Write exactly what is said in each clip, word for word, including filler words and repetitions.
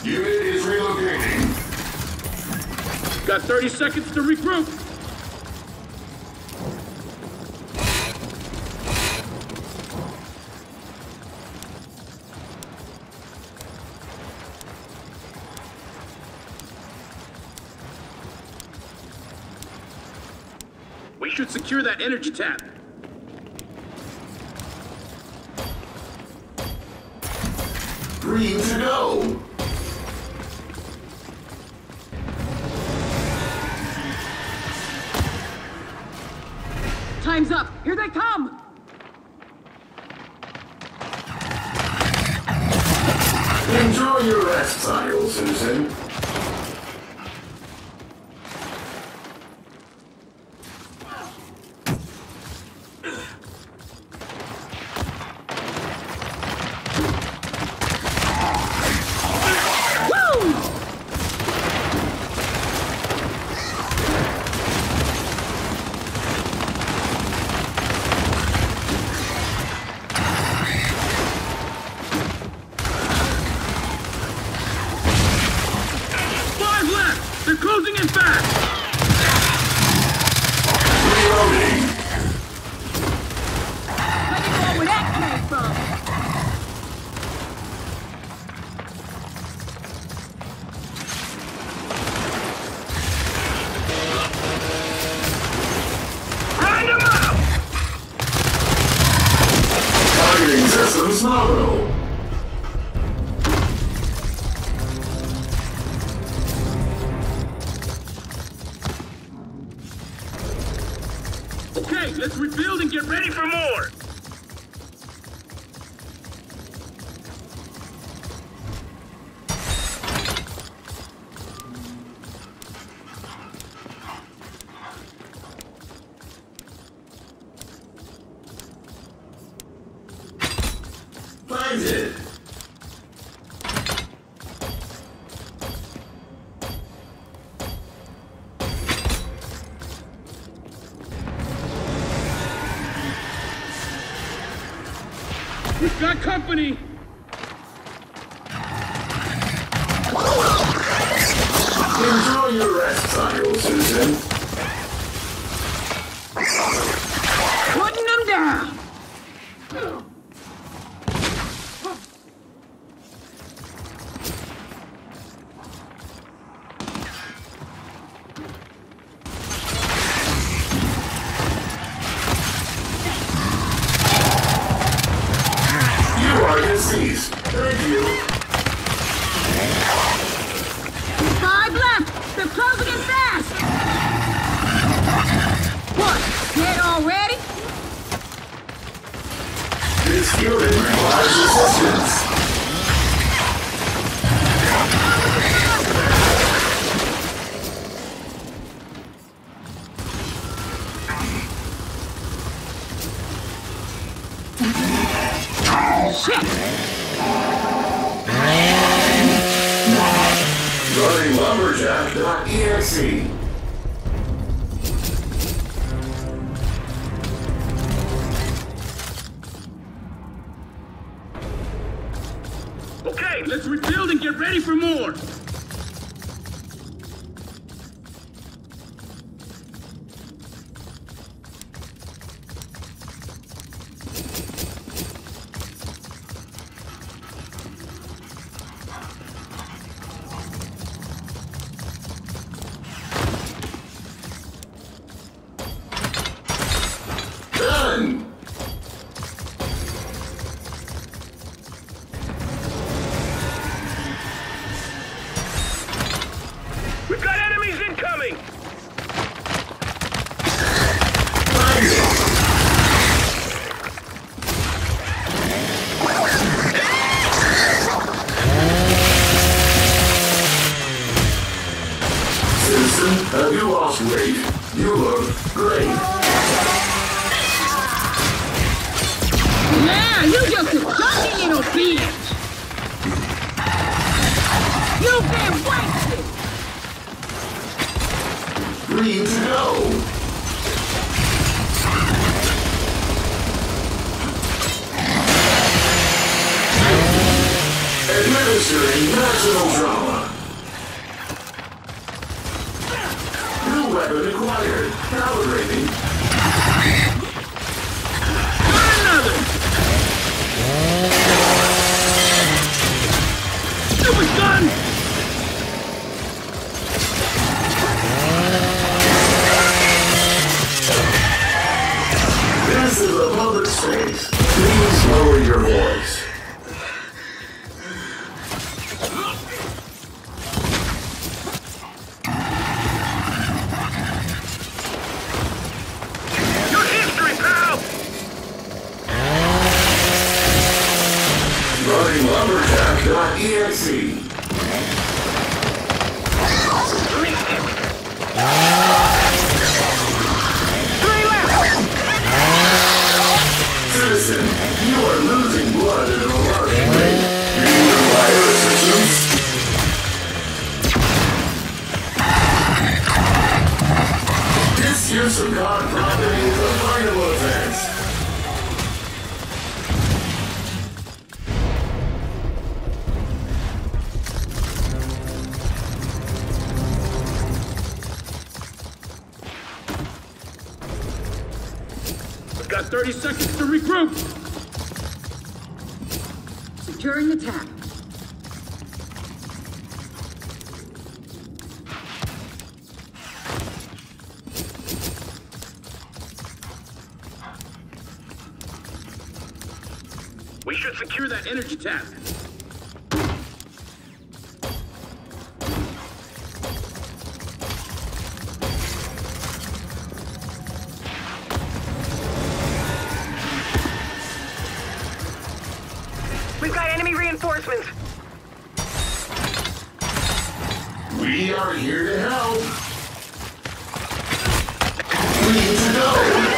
Unit is relocating. Got thirty seconds to regroup. We should secure that energy tap. Green to go. Time's up. Here they come. Enjoy your rest, Sile, Susan. They're closing in fast! Reloading! Let me know where that came from. Grind them up! Targeting systems nominal. Okay, let's rebuild and get ready for more! Planted. We've got company! Enjoy your rest, Sile, Susan. Putting them down. You are deceased. Thank you. Five left. They're closing in fast. What? Dead already? This unit requires assistance. Shit! Running lumberjack dot E X E. Okay, let's rebuild and get ready for more! Done! We've got enemies incoming! Susan, have you lost weight? You look great. Now you just a junkie little bitch. You've been wasted. Green to go. Administering maximum trauma. New weapon acquired. Calibrating. Another! Stupid gun! This is a public space. Please lower your voice. Your history, pal! Running lumberjack dot E X E. Citizen, you are losing blood at an alarming rate. Do you require assistance? Disuse of God property is a final offense. I've got thirty seconds to regroup! Securing the tap. We should secure that energy tap. We've got enemy reinforcements. We are here to help. Free to go.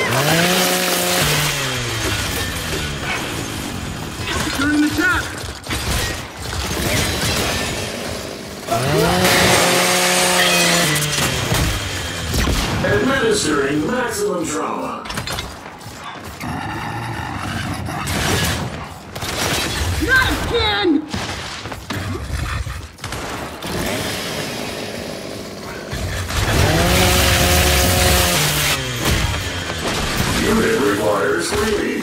Securing the tap! Administering maximum trauma. Not again! Unit requires cleaning.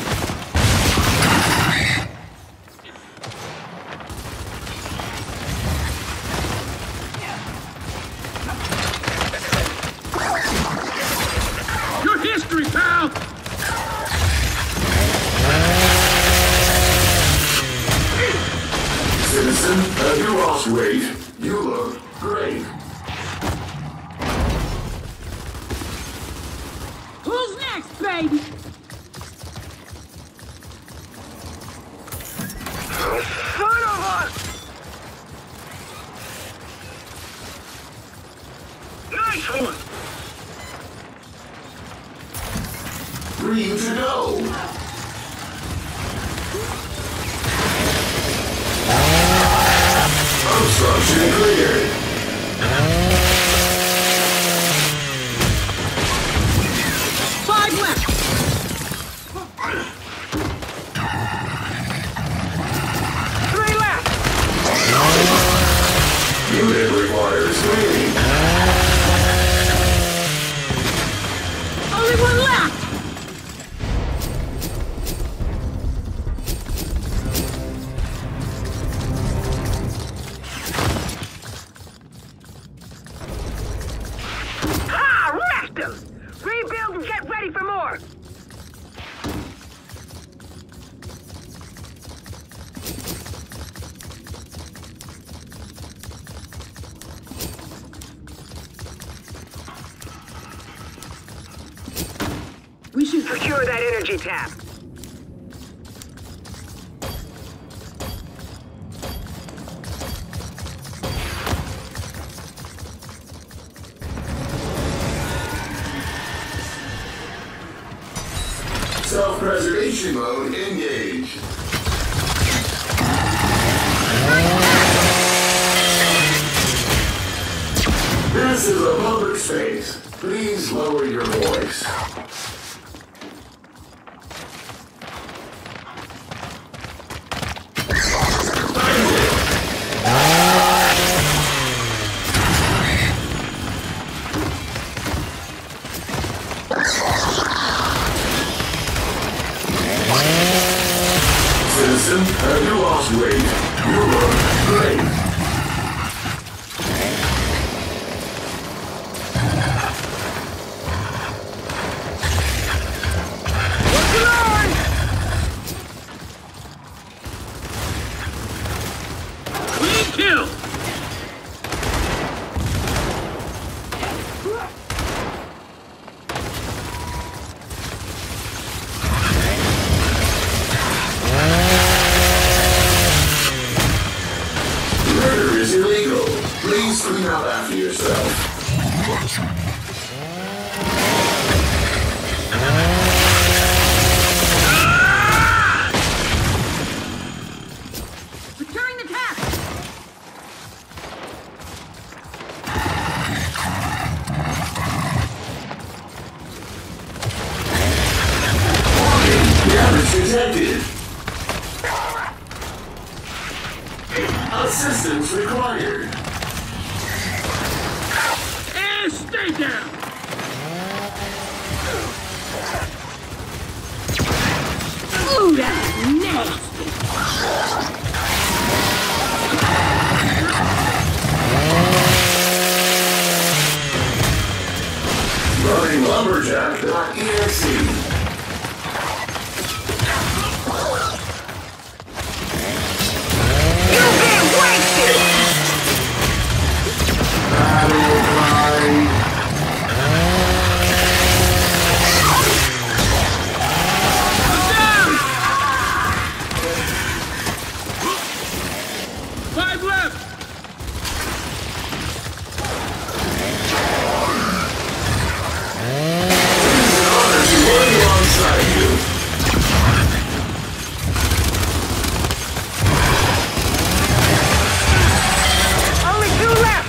Your history, pal! Citizen, have you lost weight? You look great. Who's next, baby? Son of a... Nice one! Free to go. Obstruction cleared. Five left! Three left! Unit requires cleaning. Only one left! Ah, rest him! Rebuild and get ready for more! We should... Secure that energy tap. Self-preservation mode engaged. This is a public space. Please lower your voice. Find it. illegal. Please clean up after yourself. Securing the tap. Damage detected. Assistance required. And stay down. Ooh, that's nasty. Running lumberjack.exe. You get wasted! Battle cry. Five left. It's an honor to work alongside you. Only two left!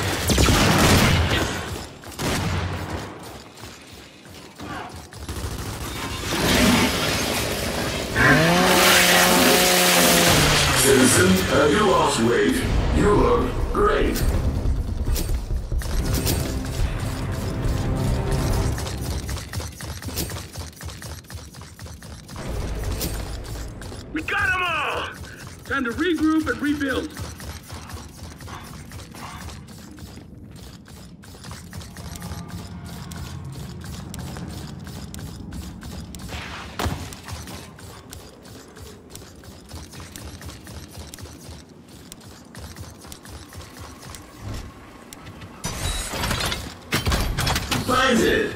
Citizen, have you lost weight? You look great. We got them all. Time to regroup and rebuild. Find it.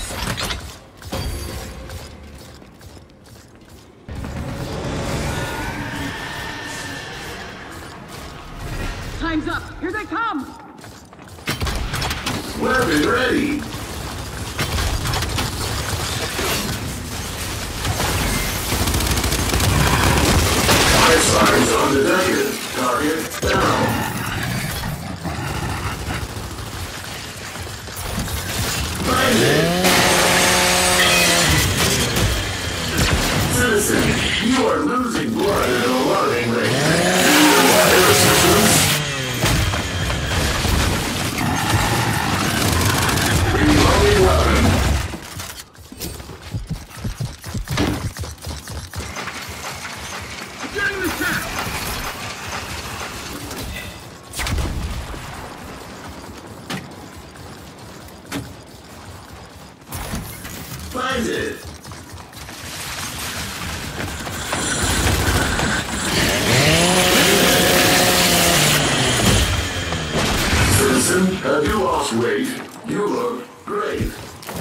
Time's up. Here they come. Weapon ready. Five signs on the deck. Target down. Find it. Citizen, you are losing blood at an alarming rate. Require assistance. Reloading weapon. Getting the tap. Find it. Citizen, have you lost weight? You look great.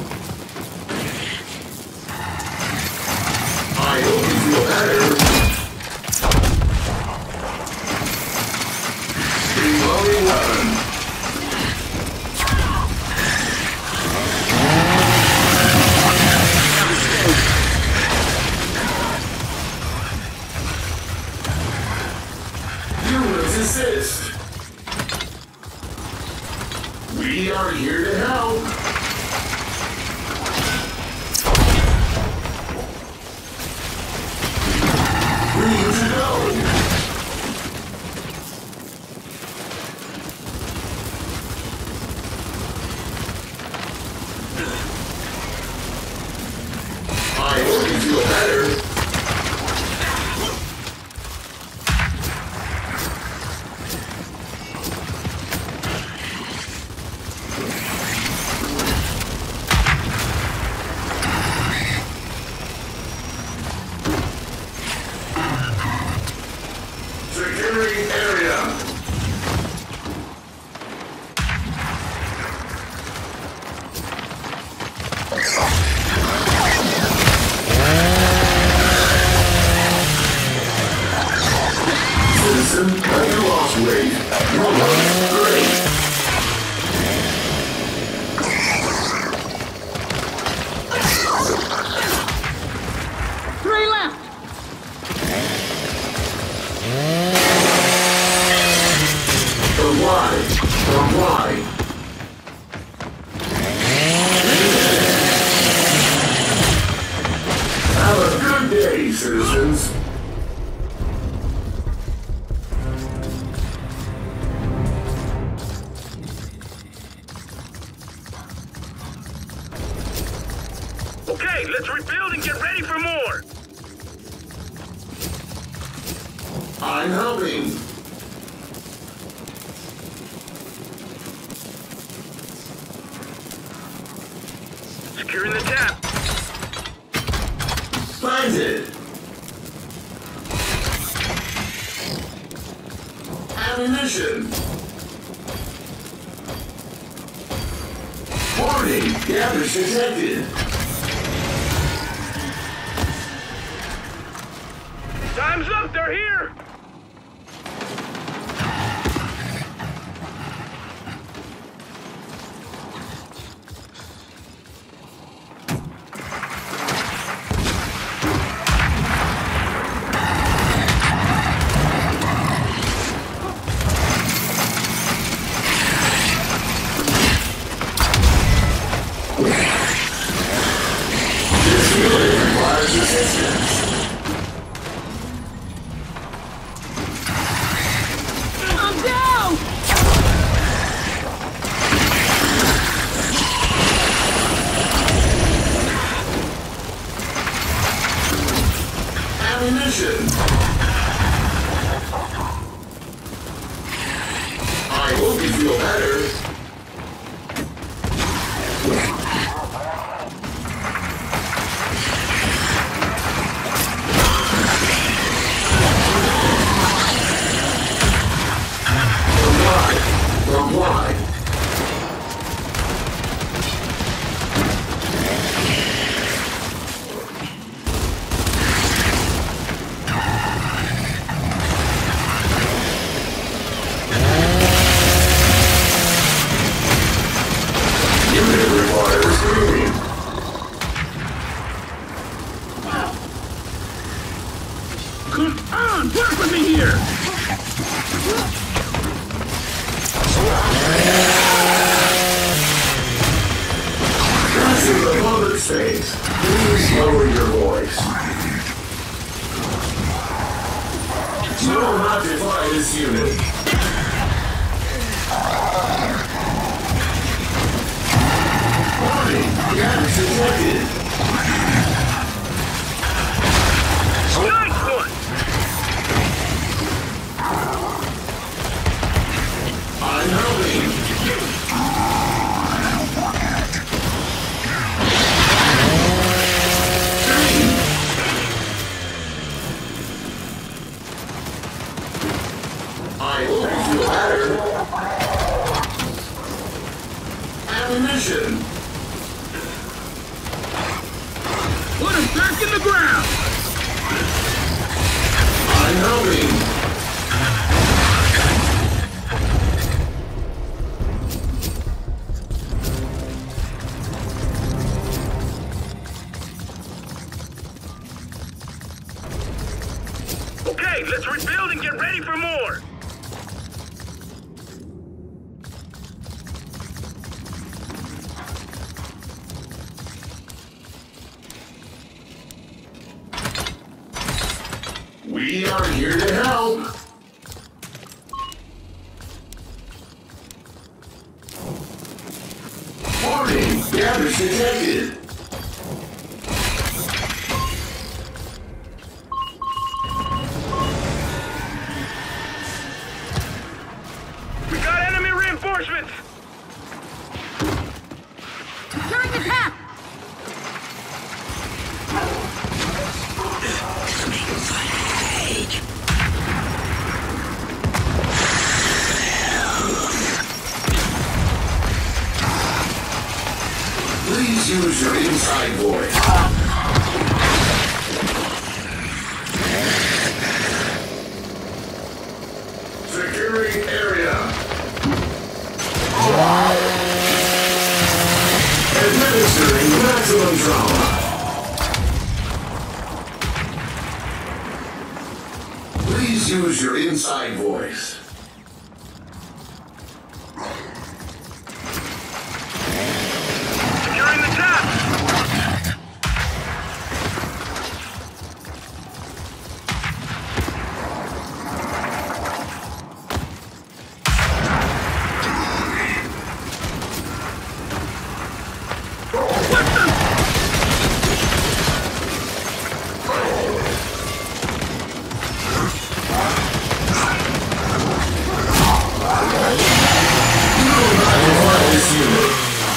I hope you feel better. Reloading weapon. Units assist. We are here to help. Green to go. I hope you feel better. Securing area. Citizen, have you lost weight? You look Comply. Comply. Have a good day, citizens. Okay, let's rebuild and get ready for more. I'm helping. Securing the tap. Planted. Ammunition. Warning, damage detected. Time's up, they're here. This unit requires assistance. I'm down! Ammunition. I hope you feel better. Comply. Comply. Unit requires moving. Come on, work with me here. This is a public space. Please lower your voice. You will not defy this unit. Warning, damage detected. Nice one. I'm helping. I hope you feel better. Ammunition. Put him back in the ground. I'm helping. Okay, let's rebuild and get ready for more. We are here to help. Warning, damage detected. We got enemy reinforcements. Securing the tap! Please use your inside voice. Securing area. Administering maximum trauma. Please use your inside voice. unit.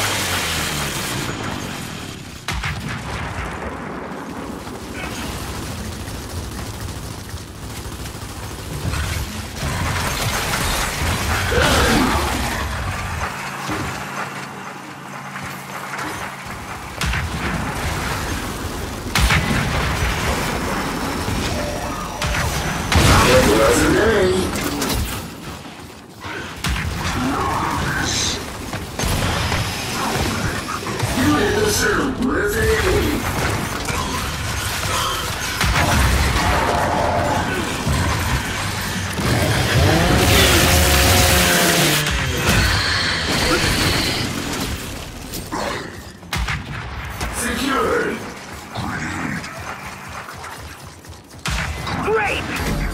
Secured. Great!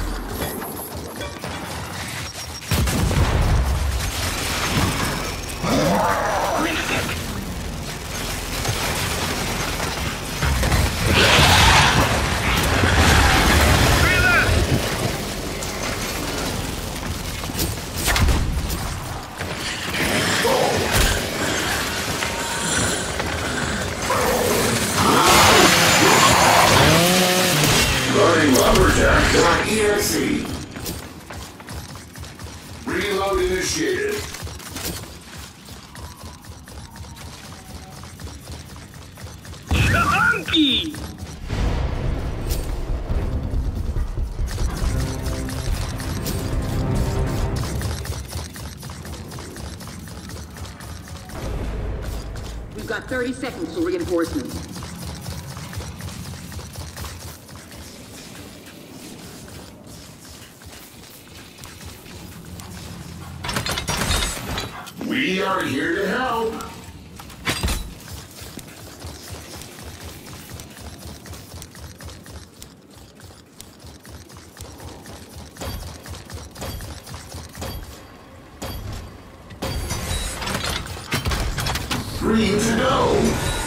Running lumberjack.exe. Reload initiated. Chunky! We've got thirty seconds for reinforcements. We are here to help. Green to go.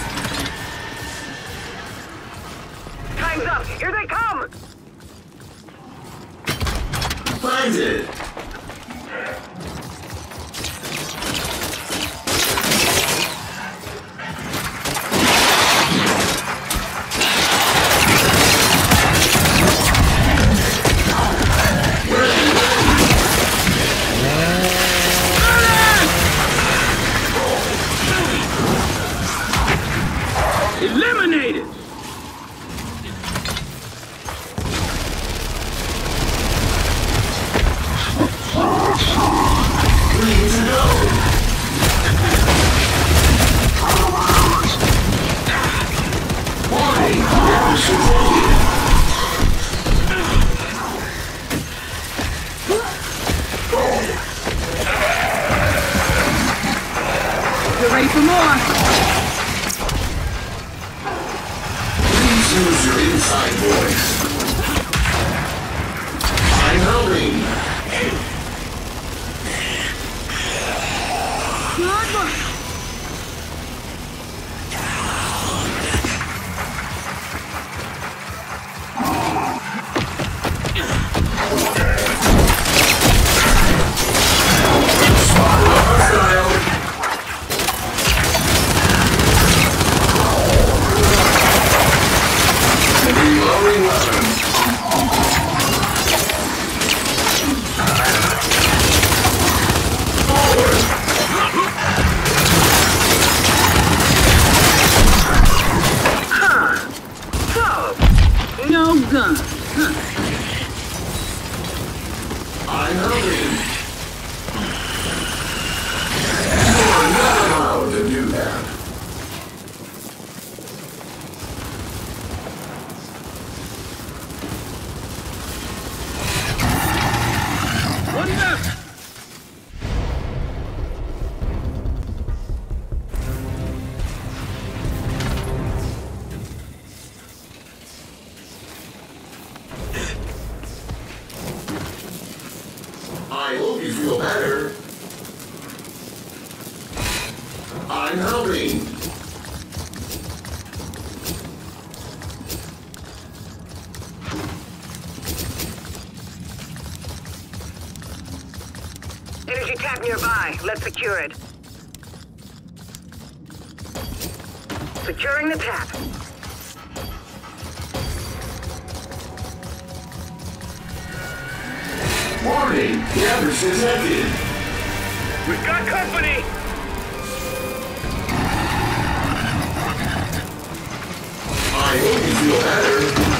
Time's up! Here they come! Planted. Eliminated! Green to go. Warning. Action taken. Get ready for more. Please use your inside voice. I'm helping. Good work. Hostile. Reloading weapons. No gun. Huh. I'm helping. You're not allowed to do that. One left! I hope you feel better. I'm helping. Energy tap nearby. Let's secure it. Securing the tap. Warning! Damage detected! We've got company! I hope you feel better.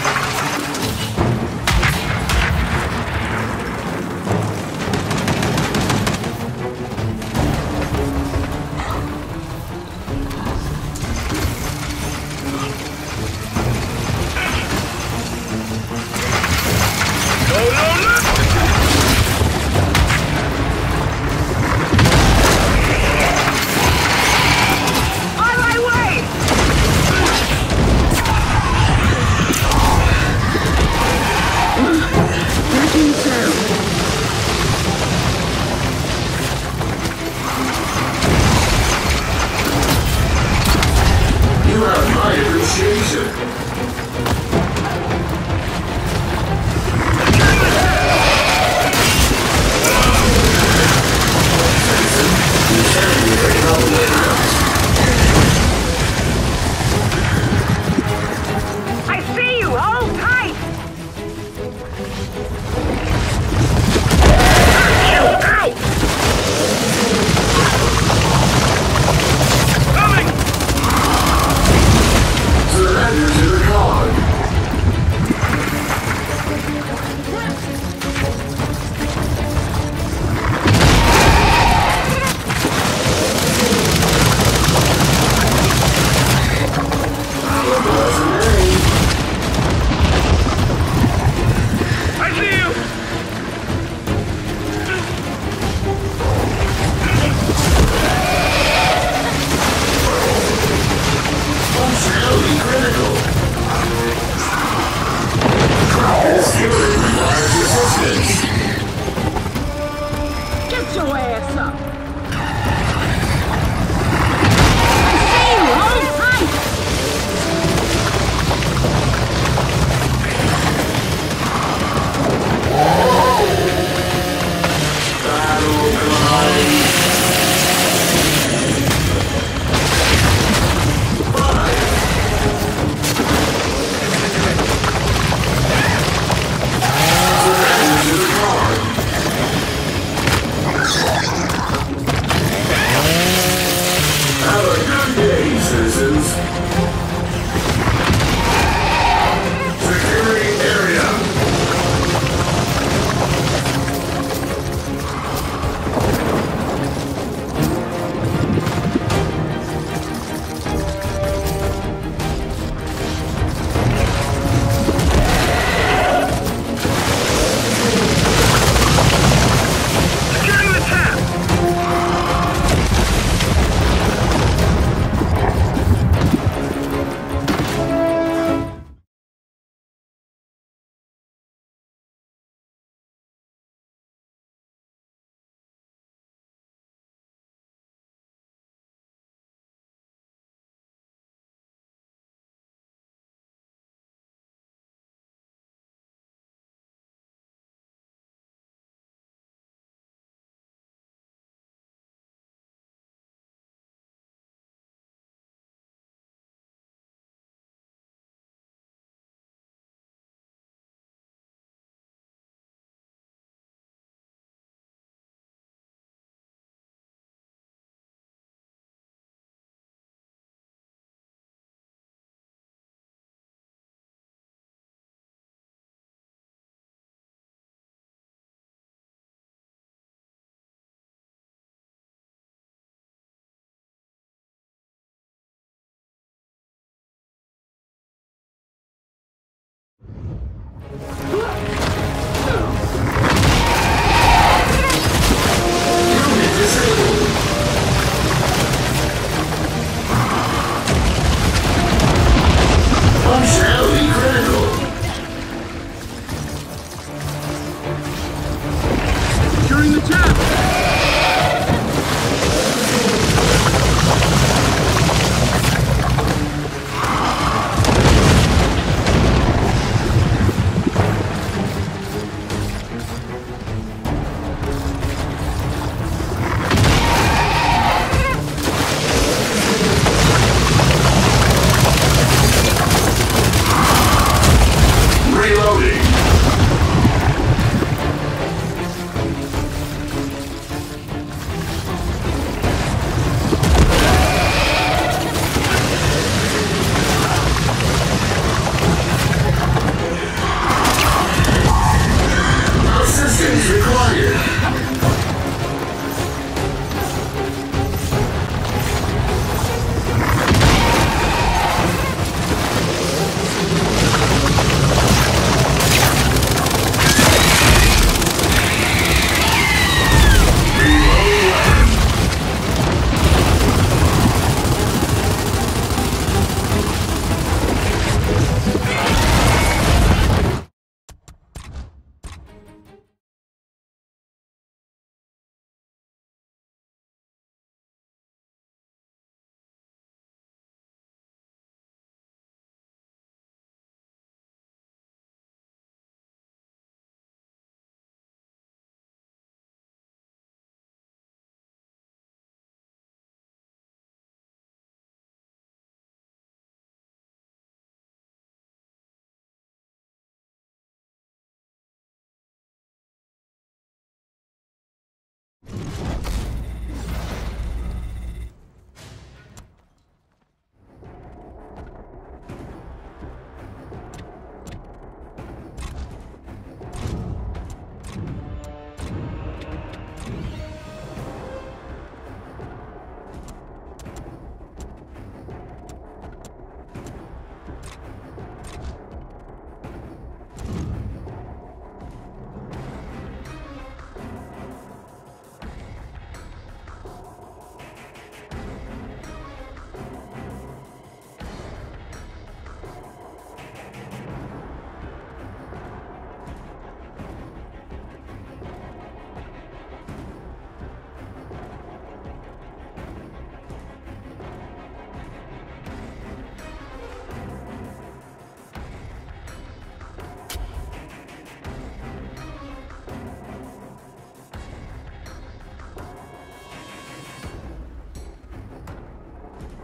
No, no, no! On my way!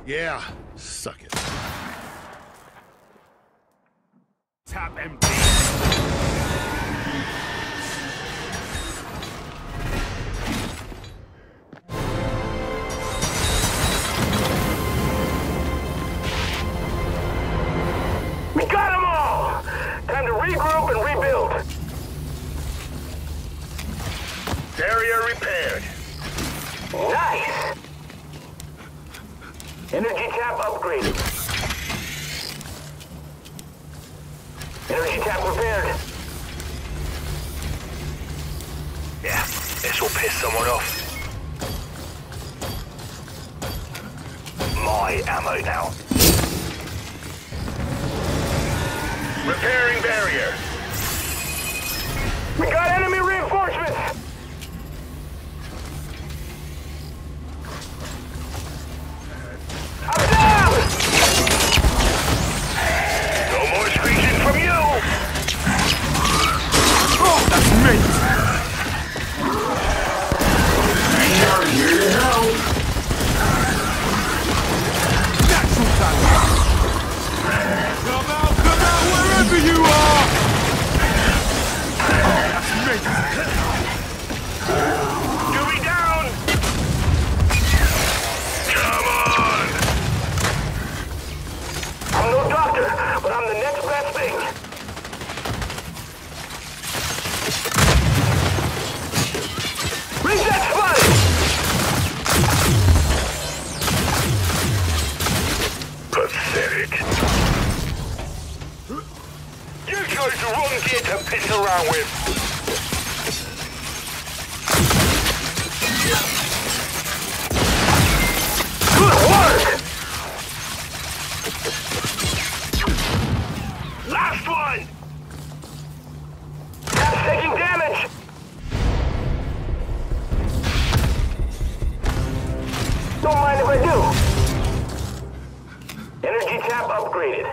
Yeah, suck it. Tap empty. We got them all! Time to regroup and rebuild. Barrier repaired. Nice! Energy tap upgraded. Energy tap repaired. Yeah, this will piss someone off. My ammo now. Repairing barrier. We got enemy reinforcements! I'm down! No more screeching from you! Oh, that's me! We are here to help! Natural talent! Come out, come out, wherever you are! Oh, that's me! You'll be down! Come on! I'm no doctor, but I'm the next best thing. Reset spotted! Pathetic. You chose the wrong gear to piss around with. Good work! Last one! Tap's taking damage! Don't mind if I do. Energy tap upgraded.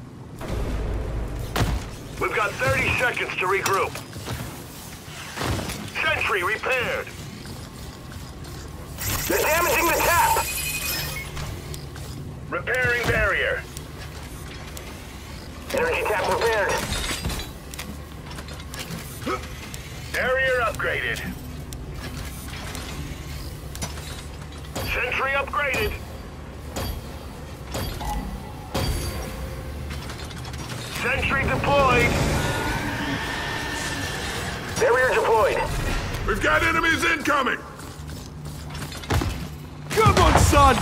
We've got thirty seconds to regroup. Sentry repaired. They're damaging the tap! Repairing barrier. Energy tap repaired. Barrier upgraded. Sentry upgraded. Sentry deployed. Barrier deployed. We've got enemies incoming! Come on, son!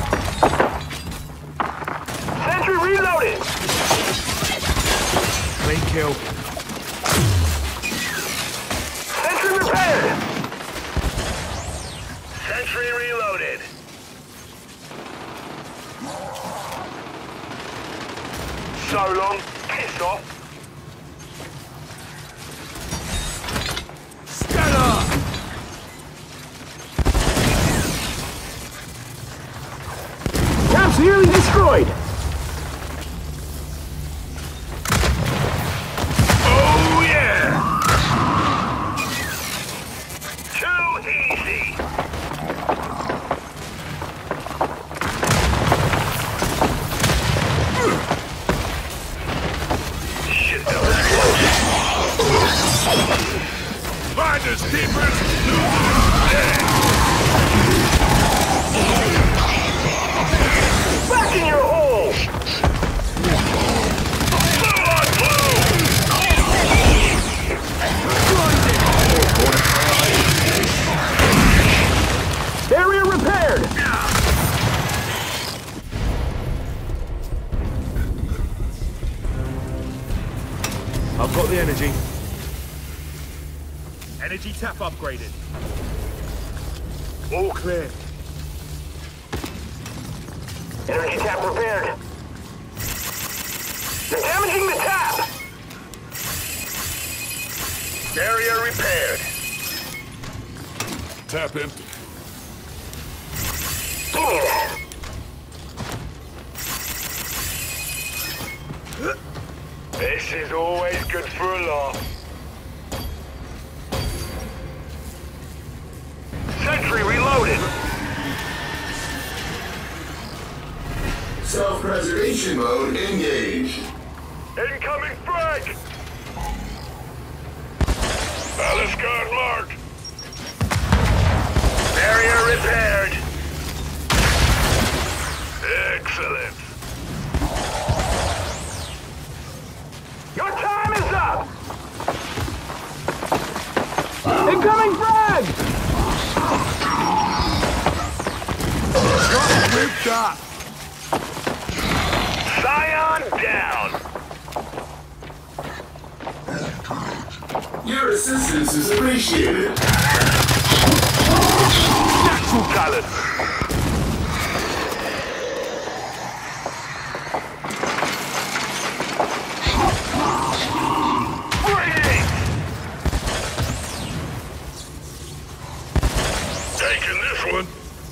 Sentry reloaded! Clean kill. Sentry repaired! Sentry reloaded. So long. Piss off. Stella! Tap's nearly destroyed! Oh yeah! Too easy. Shit, that was close. Find us, keepers! Back in your hole! Blue on blue! Barrier repaired! I've got the energy. Energy tap upgraded. All clear. Energy tap repaired. They're damaging the tap! Barrier repaired. Tap empty. Give me that. This is always good for a laugh. Sentry reloaded. Self-preservation mode engaged. Incoming frag! Palace guard marked. Barrier repaired. Excellent. Your time is up! Incoming frag! Got ripped up. Scion down! Your assistance is appreciated. Natural talent! Brilliant! Taking this one.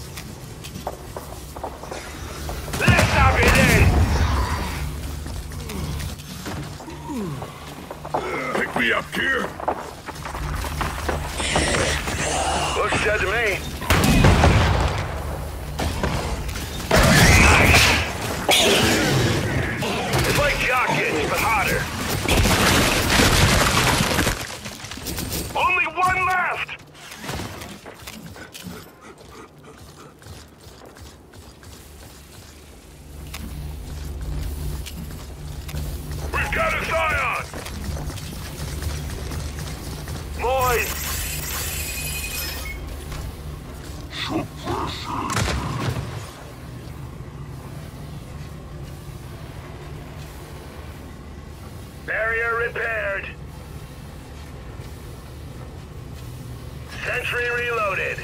Let's have it in! Pick me up, Kier. Looks good to me. It's like jockeying, but hotter. Only one left! We've got a Scion! Moist! Barrier repaired. Sentry reloaded.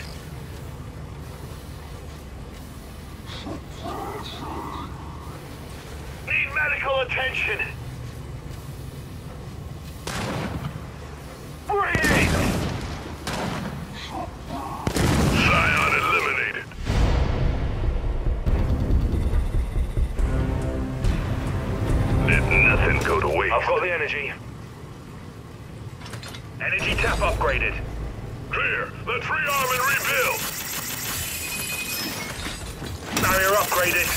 Need medical attention. Breathe! Scion eliminated. Let nothing go to waste. I've got the energy. Energy tap upgraded. Clear. Let's rearm and rebuild. Barrier upgraded.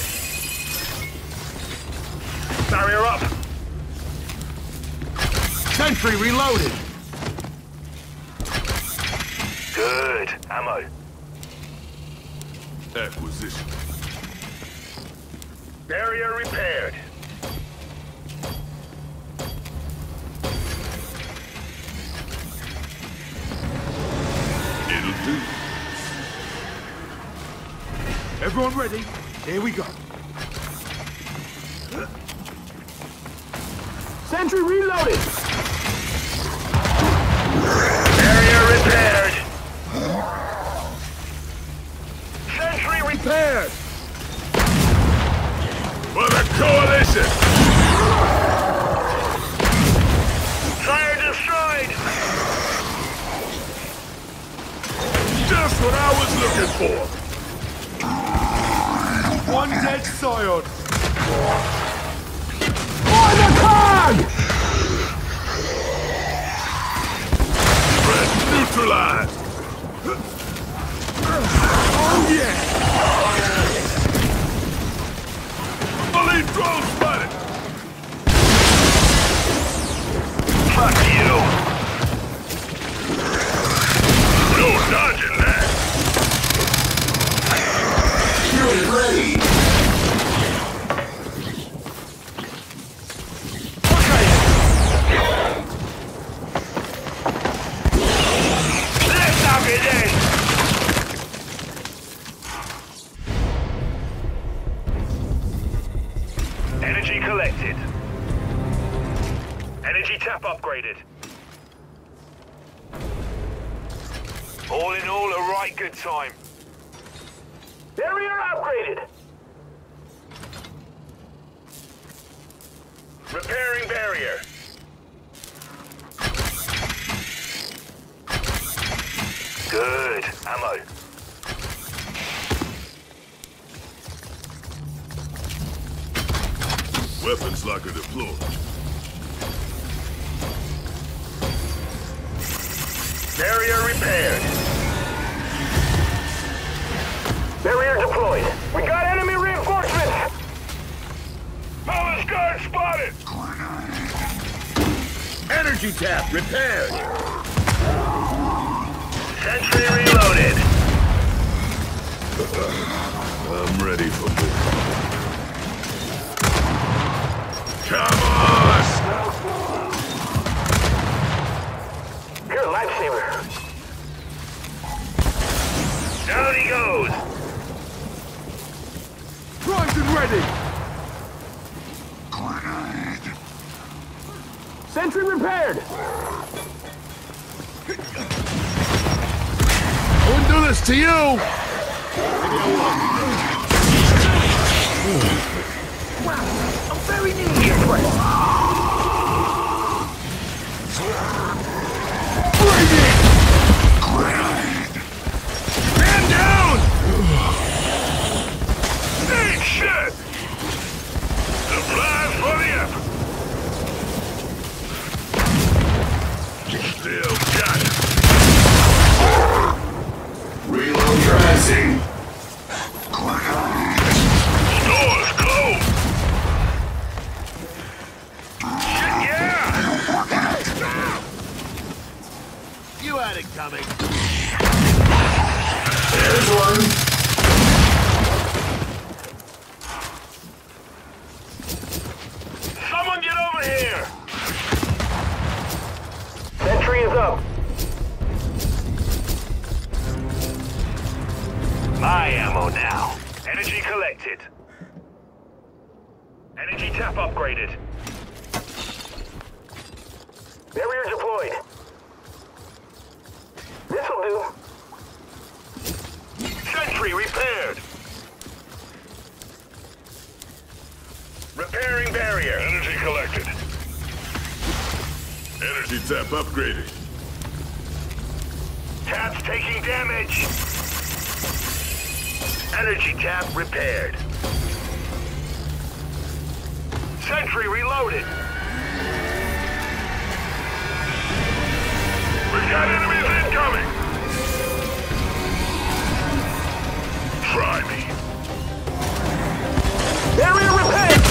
Barrier up. Sentry reloaded. Good. Ammo. Acquisition. Barrier repaired. It'll do. Everyone ready? Here we go. Sentry reloaded. Barrier repaired. Sentry repaired. For the coalition! Fire destroyed. Just what I was looking for. One dead Scion. For the cog! Threat neutralized. Oh yeah! Elite drone spotted. Fuck you. No dodging that. Shield ready. Let's have it in. Energy collected. Energy tap upgraded. All in all, a right good time. Barrier upgraded. Repairing barrier. Good. Ammo. Weapons locker deployed. Barrier repaired. Barrier deployed. We got enemy reinforcements! Energy tap repaired. Sentry reloaded. I'm ready for this. Come on! You're a lifesaver. Down he goes. Primed and ready. Sentry repaired. I wouldn't do this to you! I'm very near your friend. Man down! Hey, shit! Supplies for the effort. Still got it. Reload tracing. Store's closed. Shit, yeah! You had it coming. There's one. Someone get over here! Sentry is up. My ammo now. Energy collected. Energy tap upgraded. Barrier deployed. This'll do. Sentry repaired. Repairing barrier. Energy collected. Energy tap upgraded. Tap's taking damage. Energy tap repaired. Sentry reloaded. We've got enemies incoming! Try me. Barrier repaired.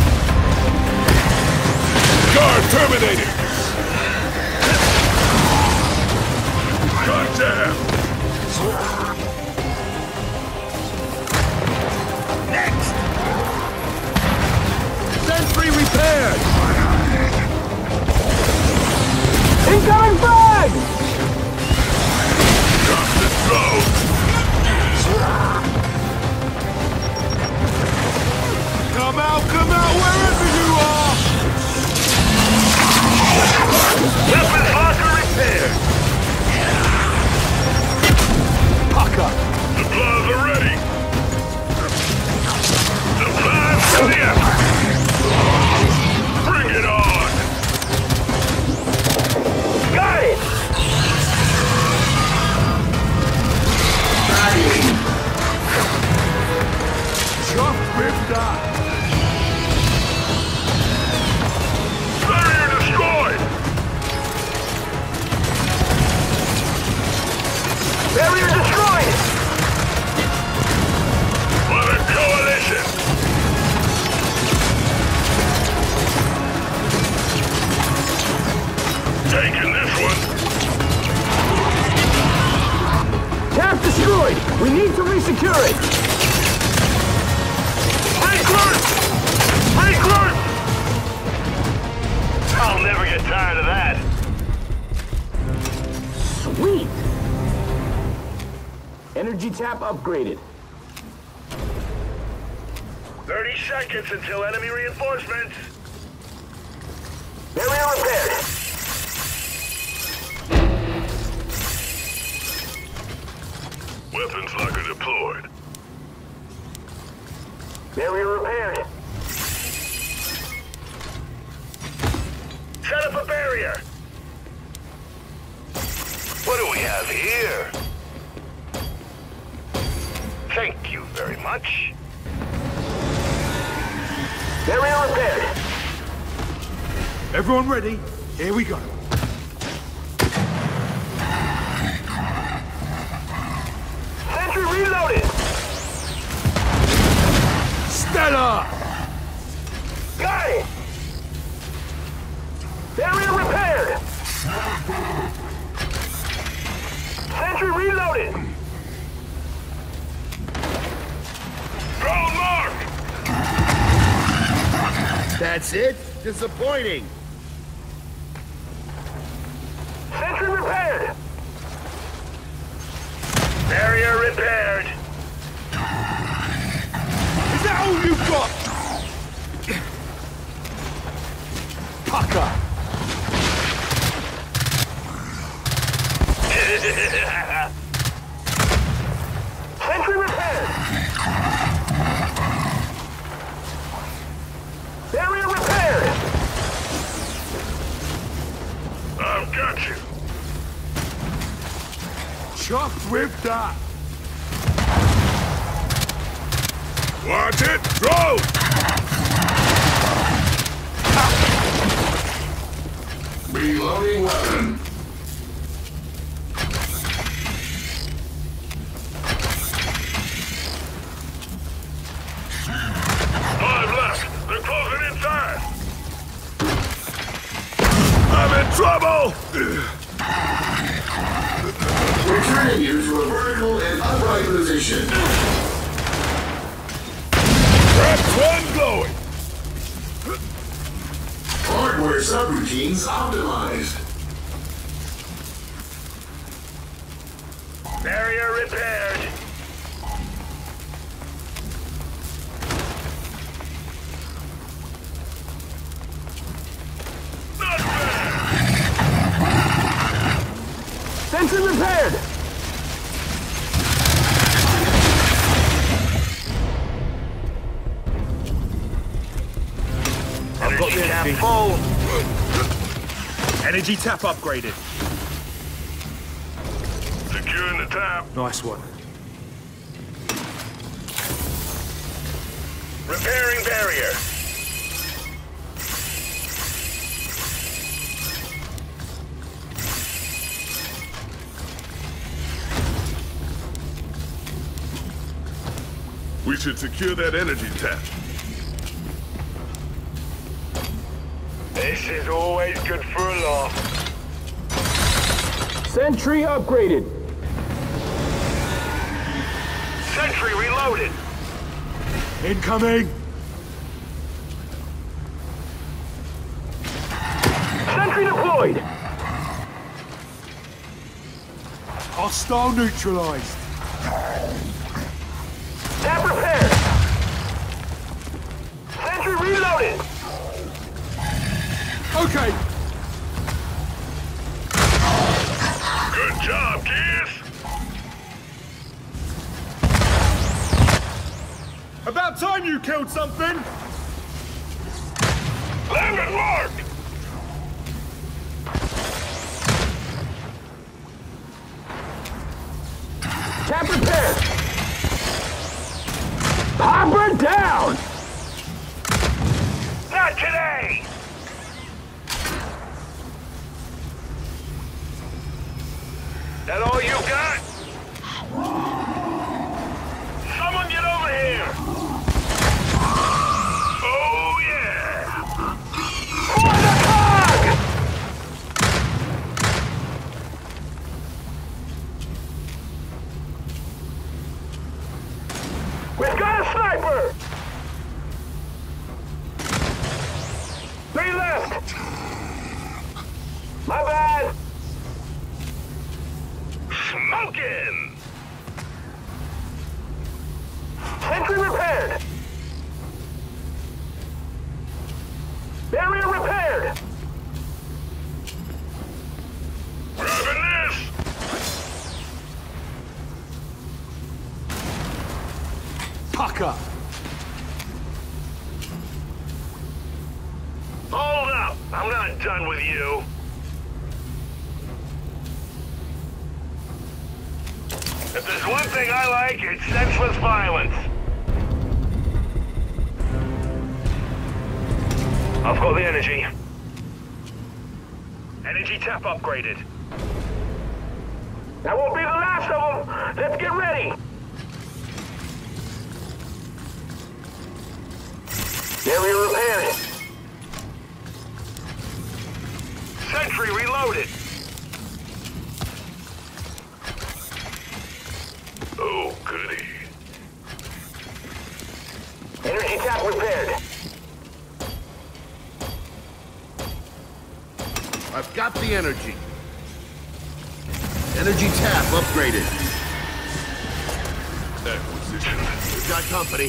Guard terminated! Goddamn! Next. Sentry repaired. Incoming frag! Drop the throat! Come out, come out, wherever you are! Weapons locker repaired. Pucker! Supplies are ready! Supplies for the effort! Bring it on! Got it! Just ripped up! Barrier destroyed! Barrier destroyed! For the coalition! Taking this one! Tap destroyed! We need to resecure it! Recruit! Recruit! I'll never get tired of that. Sweet! Energy tap upgraded. thirty seconds until enemy reinforcements! Barrier repaired. Weapons locker deployed. Barrier repaired. Set up a barrier! What do we have here? Thank you very much. Barrier repaired. Everyone ready? Here we go. Sentry reloaded. Stella! Got it. Barrier repaired. That's it? Disappointing. Sentry repaired. Barrier repaired. Is that all you've got? Pucker! Sentry repaired. Barrier repaired. I've got you. Chuffed with that! Watch it! Throw! Reloading weapon. Five left. They're closing inside. I'm in trouble! Returning you to a vertical and upright position. That's one going. Hardware subroutines optimized. Barrier repaired. Not bad. Sentry repaired. Energy tap full. Energy tap upgraded. Securing the tap. Nice one. Repairing barrier. We should secure that energy tap. This is always good for a laugh. Sentry upgraded. Sentry reloaded. Incoming! Sentry deployed. Hostile neutralized. Tap repaired. Sentry reloaded. Okay. Good job, kids. About time you killed something! Landed mark. Tap repaired. Hopper down. Not today. That all you got? Someone get over here! Oh, yeah! For the cog! We've got a sniper! Three left! My bad! Smoking! Sentry repaired! Barrier repaired! Grabbing this! Pucker! Hold up! I'm not done with you. If there's one thing I like, it's senseless violence. I've got the energy. Energy tap upgraded. That won't be the last of them! Let's get ready! Barrier repaired. Sentry reloaded. Oh, goody. Energy tap repaired. Got the energy. Energy tap upgraded. Acquisition. We've got company.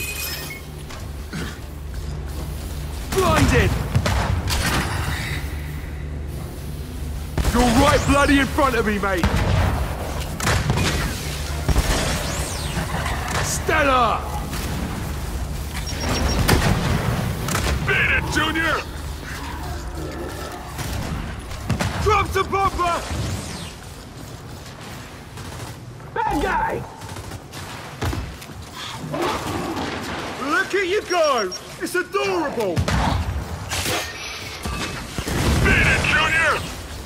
Blinded! You're right bloody in front of me, mate! Stella! Beat it, Junior! Drop the bumper! Bad guy! Look at you go! It's adorable! Beat it, Junior!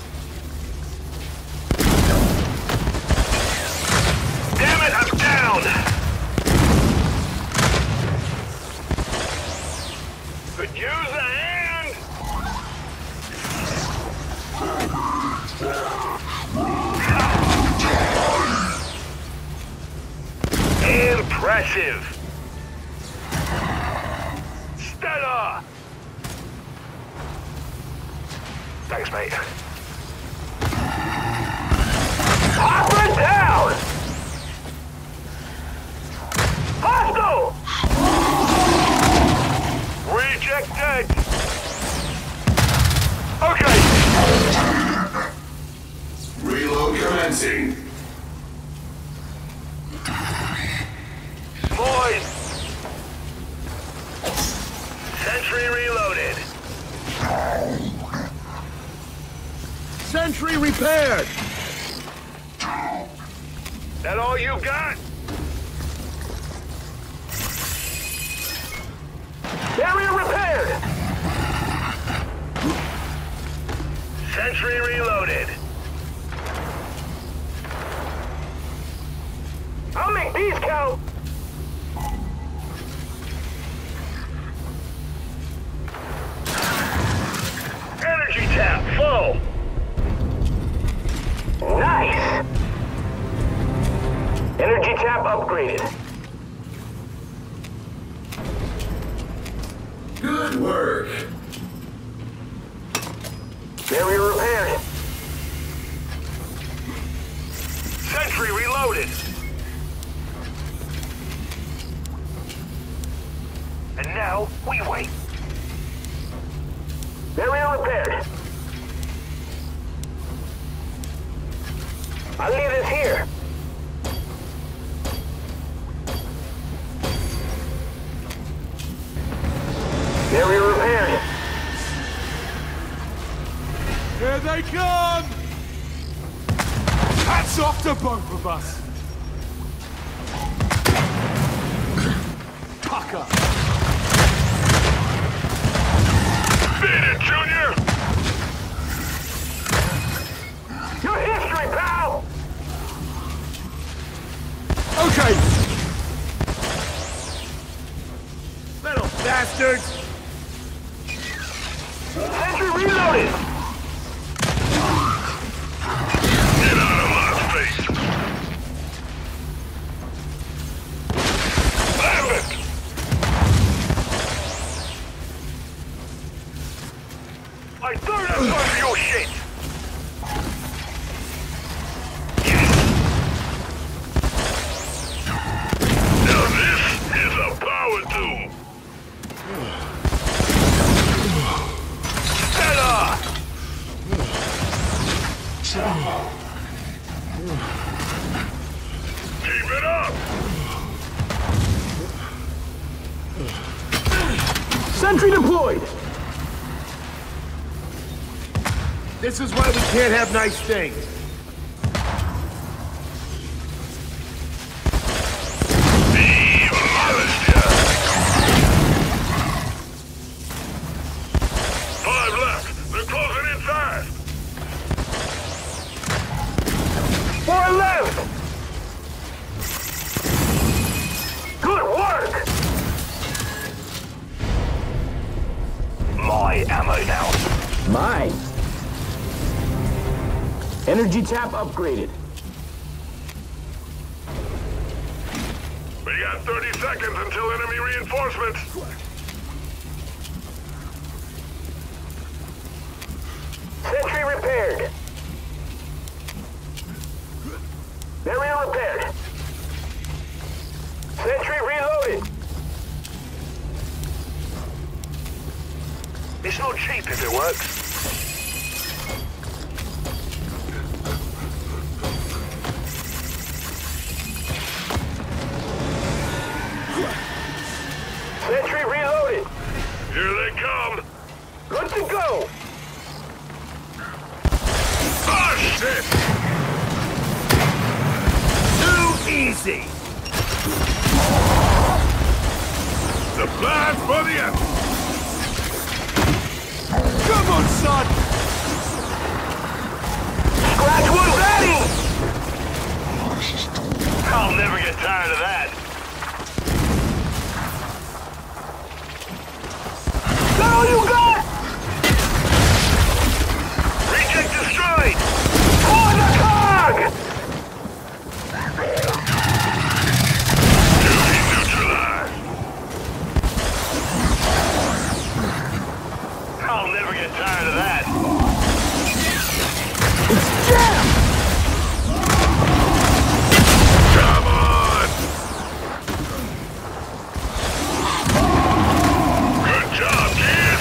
Damn it, I'm down! Could use a hand! Impressive! Stella! Thanks, mate. Hopper down! Hostile! Rejected! Okay! Reload commencing. Boys! Sentry reloaded. Sentry repaired. That all you got? Barrier repaired. Sentry reloaded. I'll make these count. Energy tap full. Nice. Energy tap upgraded. Good work. Barrier repaired. Sentry reloaded. And now we wait. Barrier repaired. I'll leave this here. Barrier repaired. Here they come! Hats off to both of us! Tucker! Beat it, Junior! Your history, pal! Okay! Little bastards. Sentry reloaded! Get out of my face! Have it! I don't have time for your shit! Now this is a power tool! Stella! Keep it up! Sentry deployed! This is why we can't have nice things. Five left! They're closing in fast! Four left! Good work! My ammo now. Mine. Energy tap upgraded. We got thirty seconds until enemy reinforcements. Sentry repaired. Barrier repaired. Sentry reloaded. It's not cheap if it works. Sentry reloaded. Here they come. Good to go. Ah, shit! Too easy. The plan for the end. Come on, son! Scratch one batting. I'll never get tired of that. Is that all you got? Reject destroyed. On the cog. Duty neutralized. I'll never get tired of that. Come on! Good job, kid!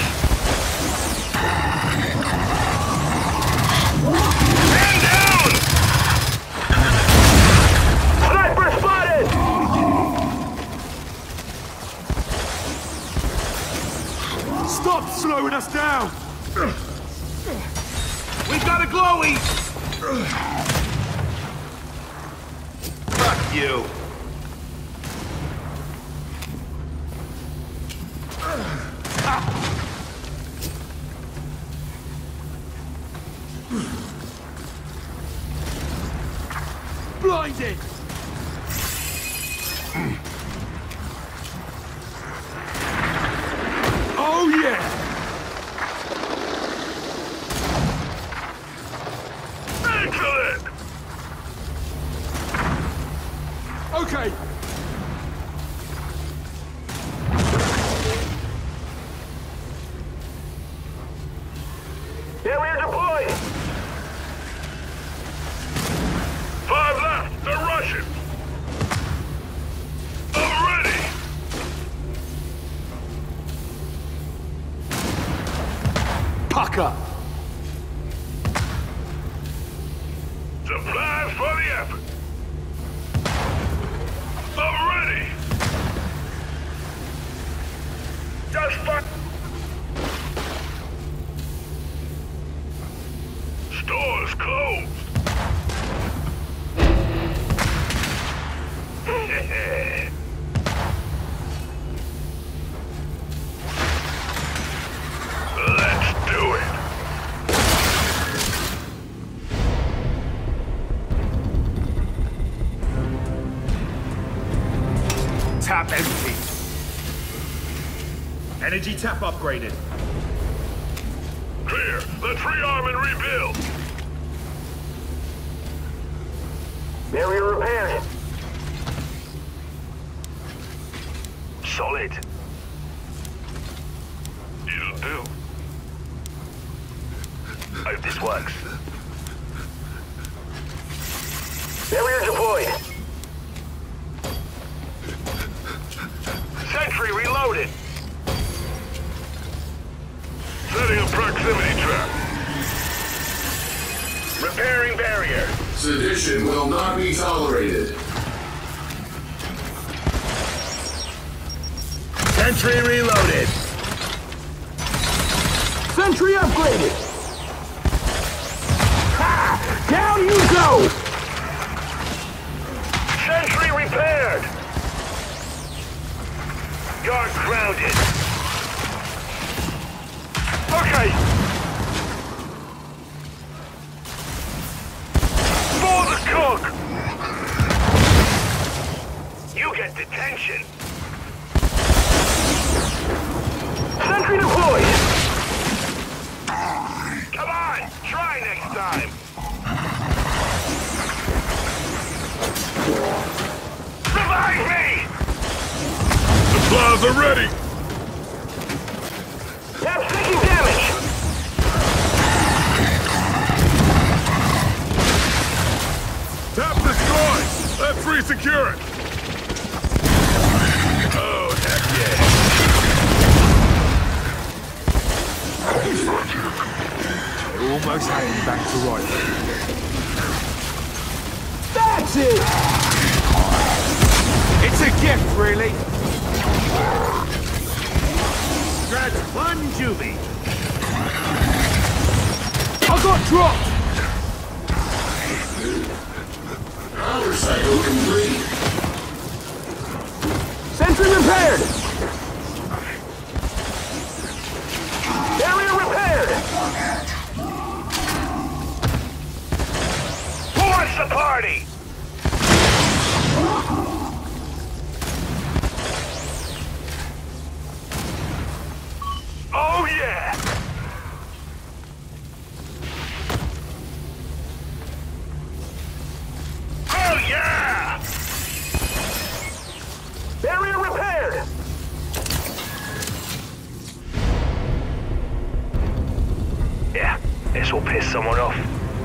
Man down! Sniper spotted! Stop slowing us down! We got a glowy. Fuck you. Blinded! Oh yeah! Excellent! Okay! Barrier deployed! Five left! They're rushing! I'm ready! Pucker! Supplies for the effort! I'm ready! Just fire! Store's closed! Let's do it! Tap empty. Energy tap upgraded. Clear! Let's rearm and rebuild! Barrier repaired. Solid. It'll do. Hope this works. Barrier deployed. Sentry reloaded. Setting a proximity trap. Repairing barrier. Sedition will not be tolerated. Sentry reloaded. Sentry upgraded. Ha! Down you go! Sentry repaired. Guard grounded. Okay. For the cook. You get detention. Sentry deployed. Come on, try next time. Revive me! Supplies are ready! Tap taking damage! Periphery secured! Oh, heck yeah! They're almost heading back to right. That's it! It's a gift, really. That's fun, Juvie! I got dropped! Power cycle complete. Sentry repaired! Barrier repaired! Who wants the party? Oh yeah! Oh yeah! Barrier repaired! Yeah, this will piss someone off.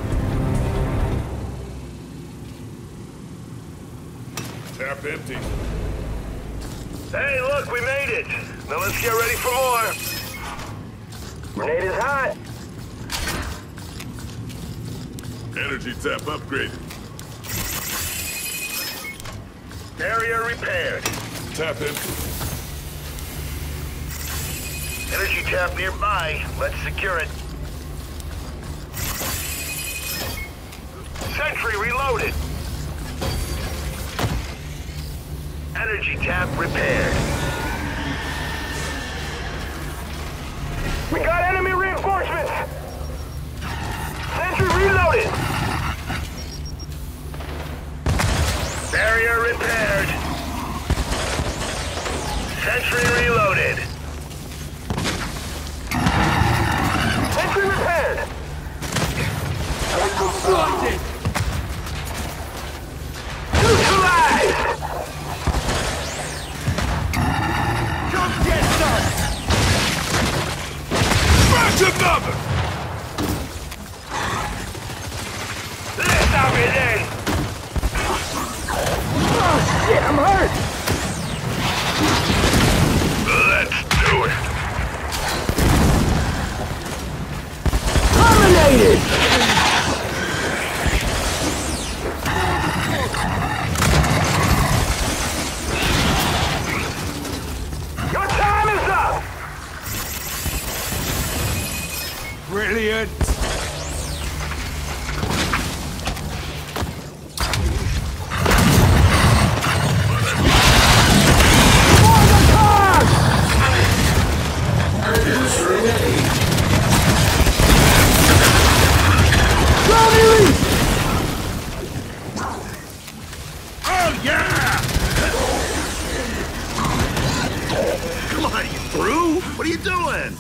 Tap empty. Hey, look, we made it! Now let's get ready for more! Grenade is hot! Energy tap upgraded. Barrier repaired. Tap empty. Energy tap nearby. Let's secure it. Sentry reloaded. Energy tap repaired. We got enemy reinforcements! Sentry reloaded! Barrier repaired. Sentry reloaded. Sentry repaired. Blinded! Neutralized! Come get some! Smash another! Let's stop it then! Oh shit, I'm hurt! Let's do it! Terminated! Your time is up! Brilliant! Oh yeah! Come on, you brew! What are you doing?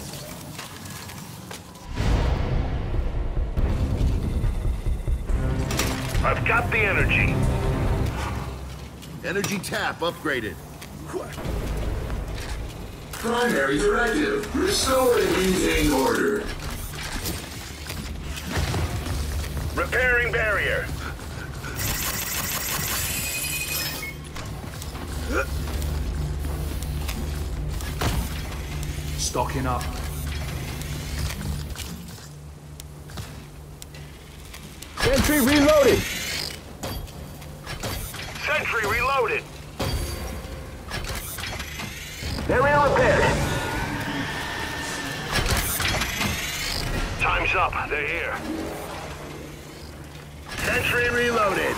I've got the energy. Energy tap upgraded. Primary directive. Restore and maintain order. Repairing barrier. Stocking up. Sentry reloaded. Sentry reloaded. Barrier repaired. Time's up. They're here. Sentry reloaded.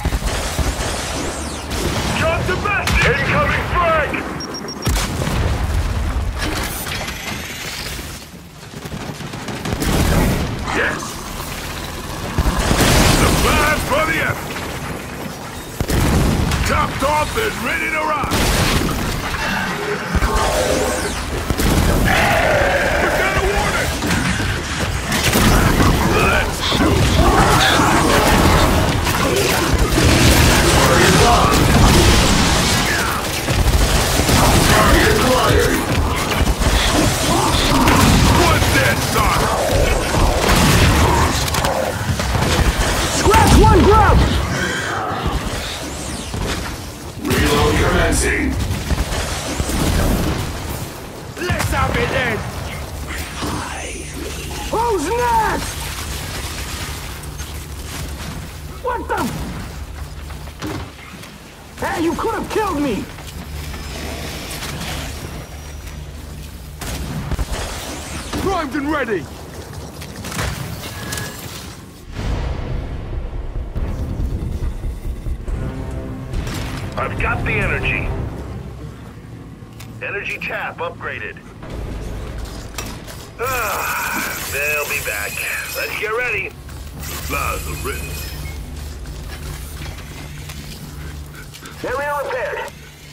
Drop the best! Incoming frag! Yes! Supplies for the effort! Topped off and ready to rock! We got a warning! Let's shoot! Target locked. Target acquired. What's that, son? Scratch one grub! Who's next? What the? Hey, you could have killed me! Primed and ready! I've got the energy. Energy tap upgraded. Ah, they'll be back. Let's get ready. Supplies are ready. Area repaired.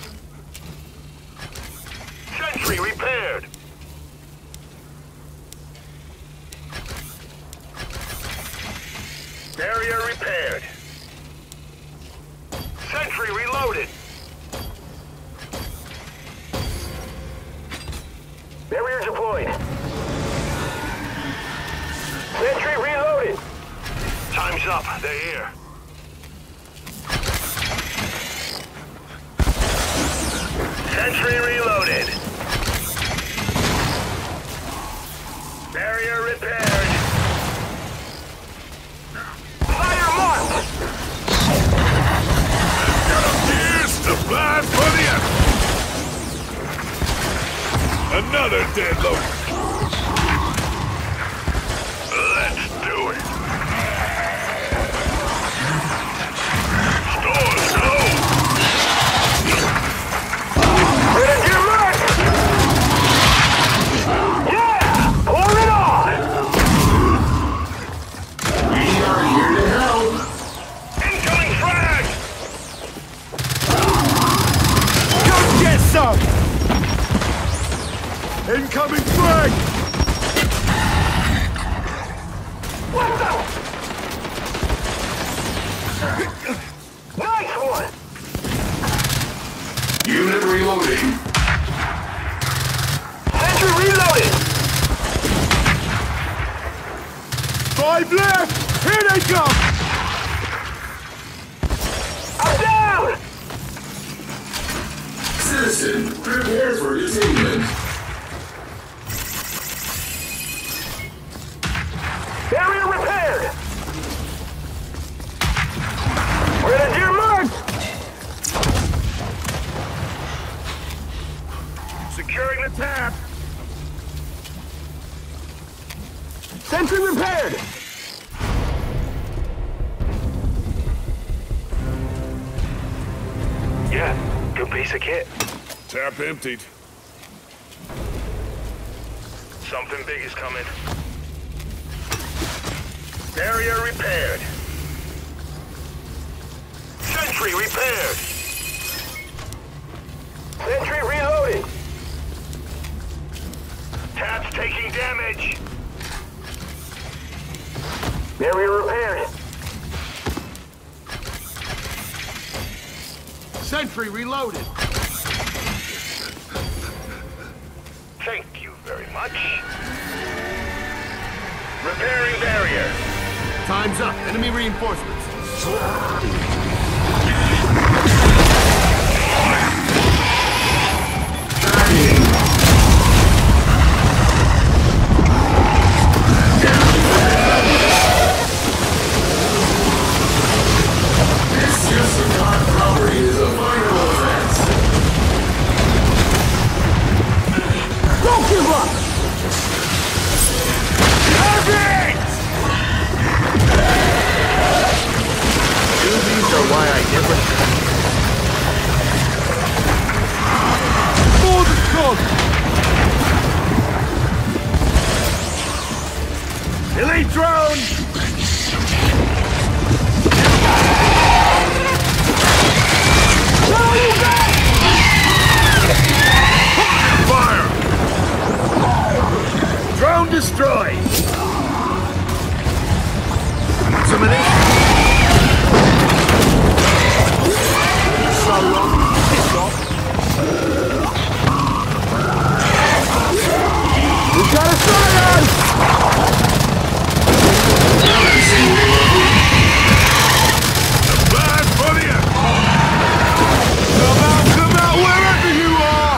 Sentry repaired. Barrier repaired. Sentry reloaded. Barrier deployed. Sentry reloaded. Time's up. They're here. Sentry reloaded. Barrier repaired. Fire marked! Here's supplies for the enemy. Another deadload. Let's do it. Stores closed. Grenadier mark! Yeah! Pour it on! We are here to help. Incoming frag! Come get some! Incoming frag! What the? Nice one! Unit reloading. Sentry reloaded! Five left! Here they come! I'm down! Citizen, prepare for detainment. Barrier repaired! Grenadier marked! Securing the tap! Sentry repaired! Yeah, good piece of kit. Tap emptied. Something big is coming. Barrier repaired. Sentry repaired. Sentry reloaded. Tap's taking damage. Barrier repaired. Sentry reloaded. Thank you very much. Repairing barrier. Time's up. Enemy reinforcements. This use of God property is a vital offense. Don't give up! These are why I never... More than gone! Elite drone! Fire! Drone destroyed! Intimidation! Solo, piss off! We got a Scion! Supplies for the enemy. Come out, come out, wherever you are!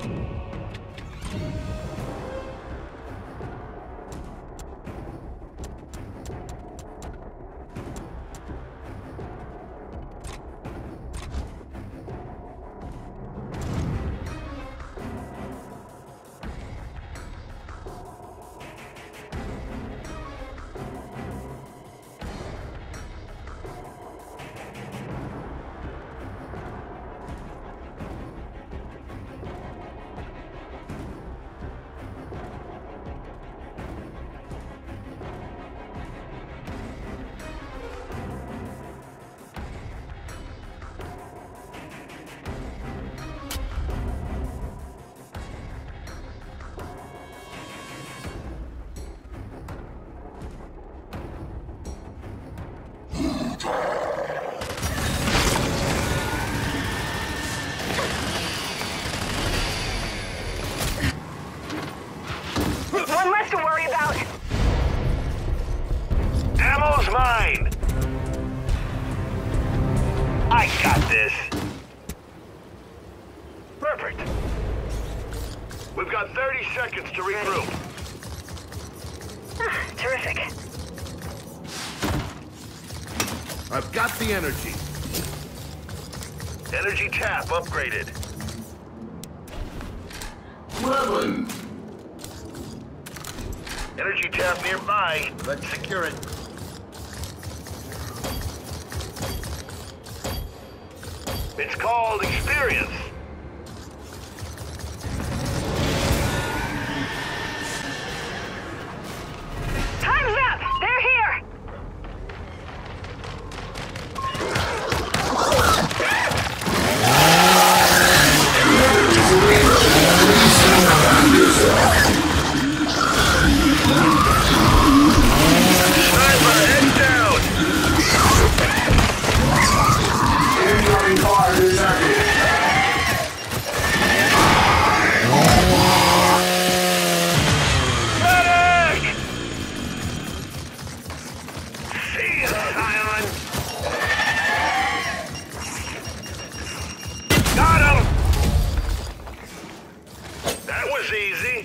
One less to worry about. Ammo's mine! I got this. Perfect. We've got thirty seconds to regroup. Ah, terrific. I've got the energy. Energy tap upgraded. Weapon. Energy tap nearby. Let's secure it. It's called experience. Time's up! They're here! Sniper, head down! Incoming fire detected. Medic! See ya, Silent! Got him! That was easy.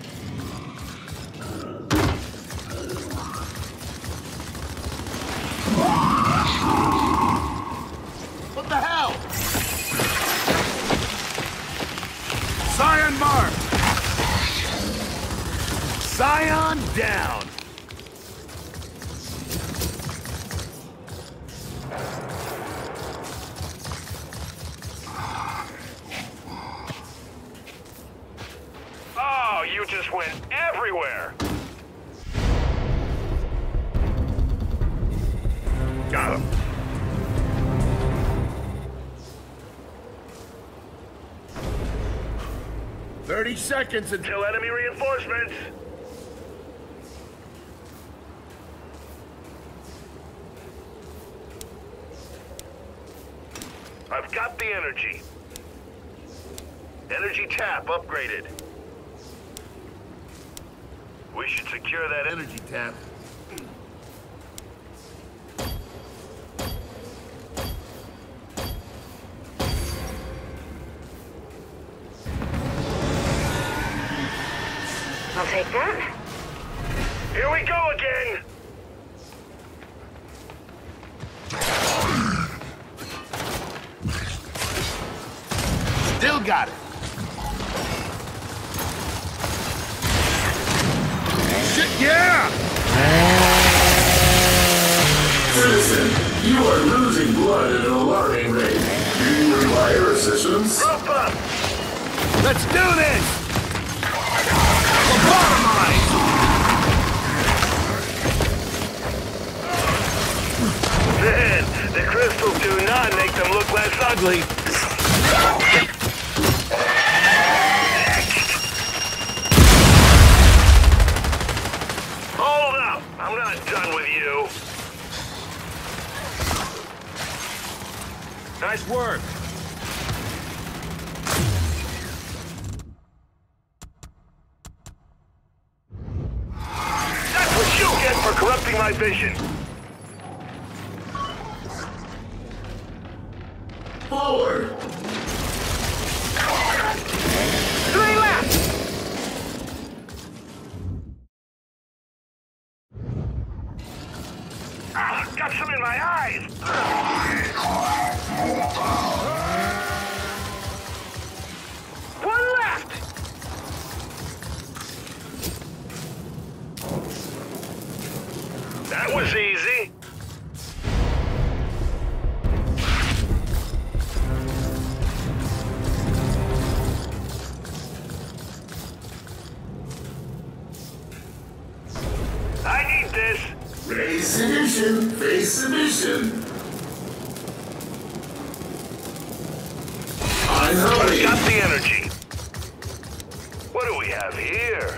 What the hell? Scion mark! Scion down! Oh, you just went everywhere. Got him. Thirty seconds until... Till enemy reinforcements. I've got the energy. Energy tap upgraded. We should secure that energy. Energy tap. I'll take that. Here we go again. Still got it. Shit, yeah! Citizen, you are losing blood at an alarming rate. Do you require assistance? Rope up. Let's do this! Lobotomize! Man, the crystals do not make them look less ugly. Hold up! I'm not done with you. Nice work. That's what you get for corrupting my vision. Forward. Three left! I need this. Raise submission, face submission. I'm hurrying. Got the energy. What do we have here?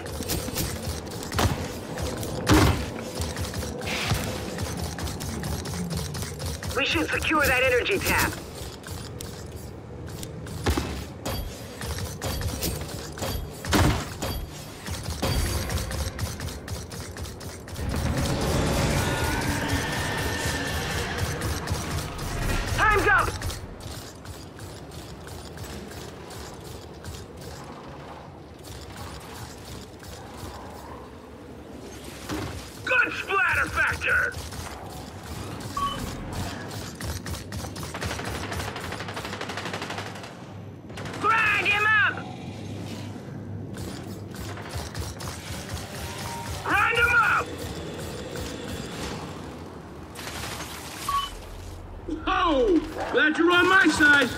We should secure that energy tap. Time's up! Good splatter factor! Grind him up! Grind him up! Oh! Glad you're on my side!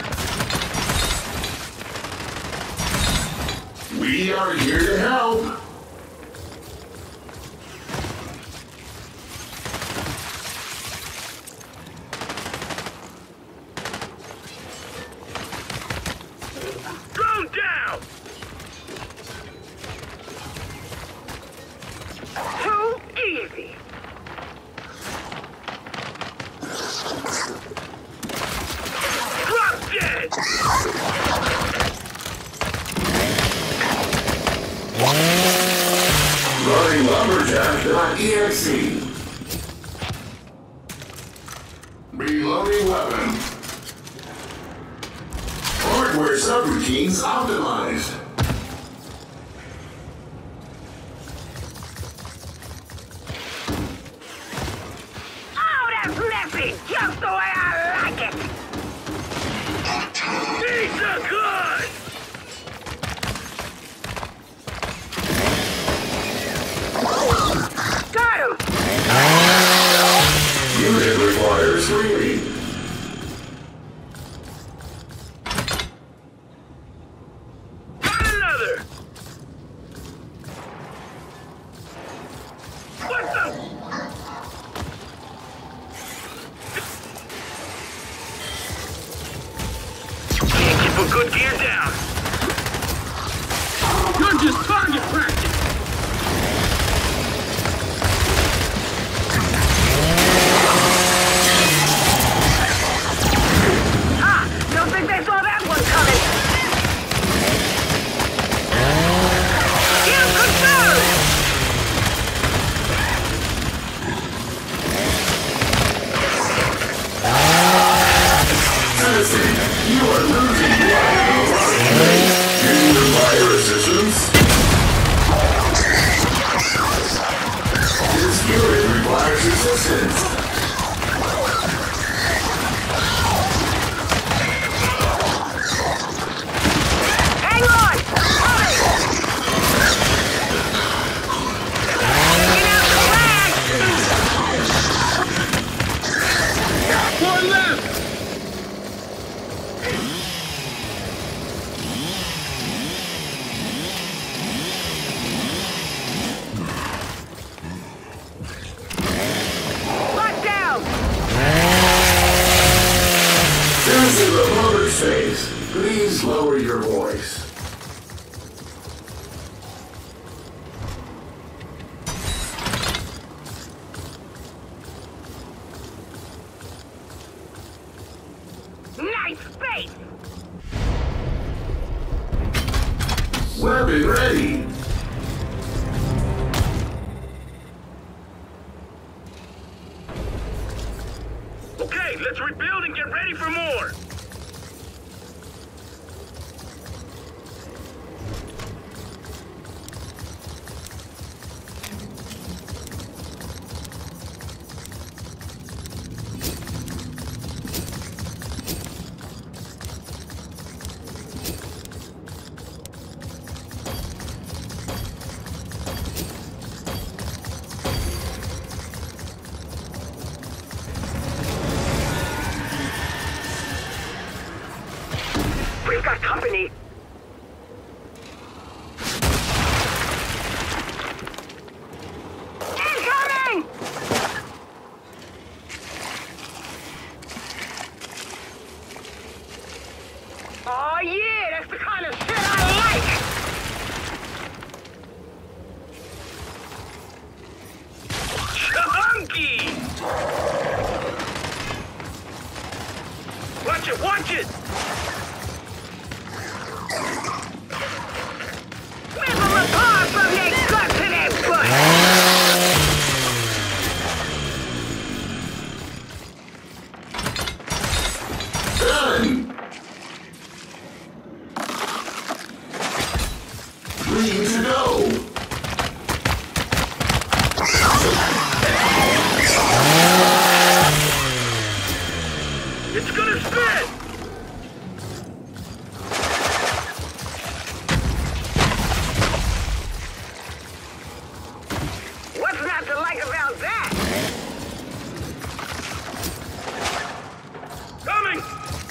We are here to help. Drone down! Too easy. Drop dead! Running lumberjack dot E X E. Reloading weapon. Hardware subroutines optimized. Oh, that's messy! Just the way I like it! These are good! Got him! Unit requires reading. Got another! What the? Can't keep a good gear down. You're just target practice! Ah! Don't think they saw that one coming! Kill confirmed! Citizen, you are losing blood. Do you require assistance? This unit requires assistance. Hang on! Hurry! Get out the lag! One left! Lock down! This is a motor space. Please lower your voice. Nice space! Weapon ready. Okay, let's rebuild and get ready for more! Green to go. It's gonna spin! What's not to like about that? Coming!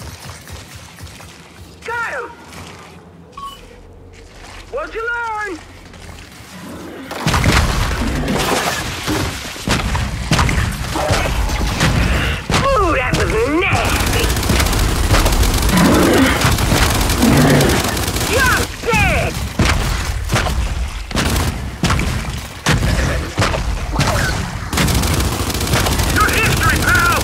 Got him! What'd you learn? Ooh, that was nasty! You're dead! Your history, pal!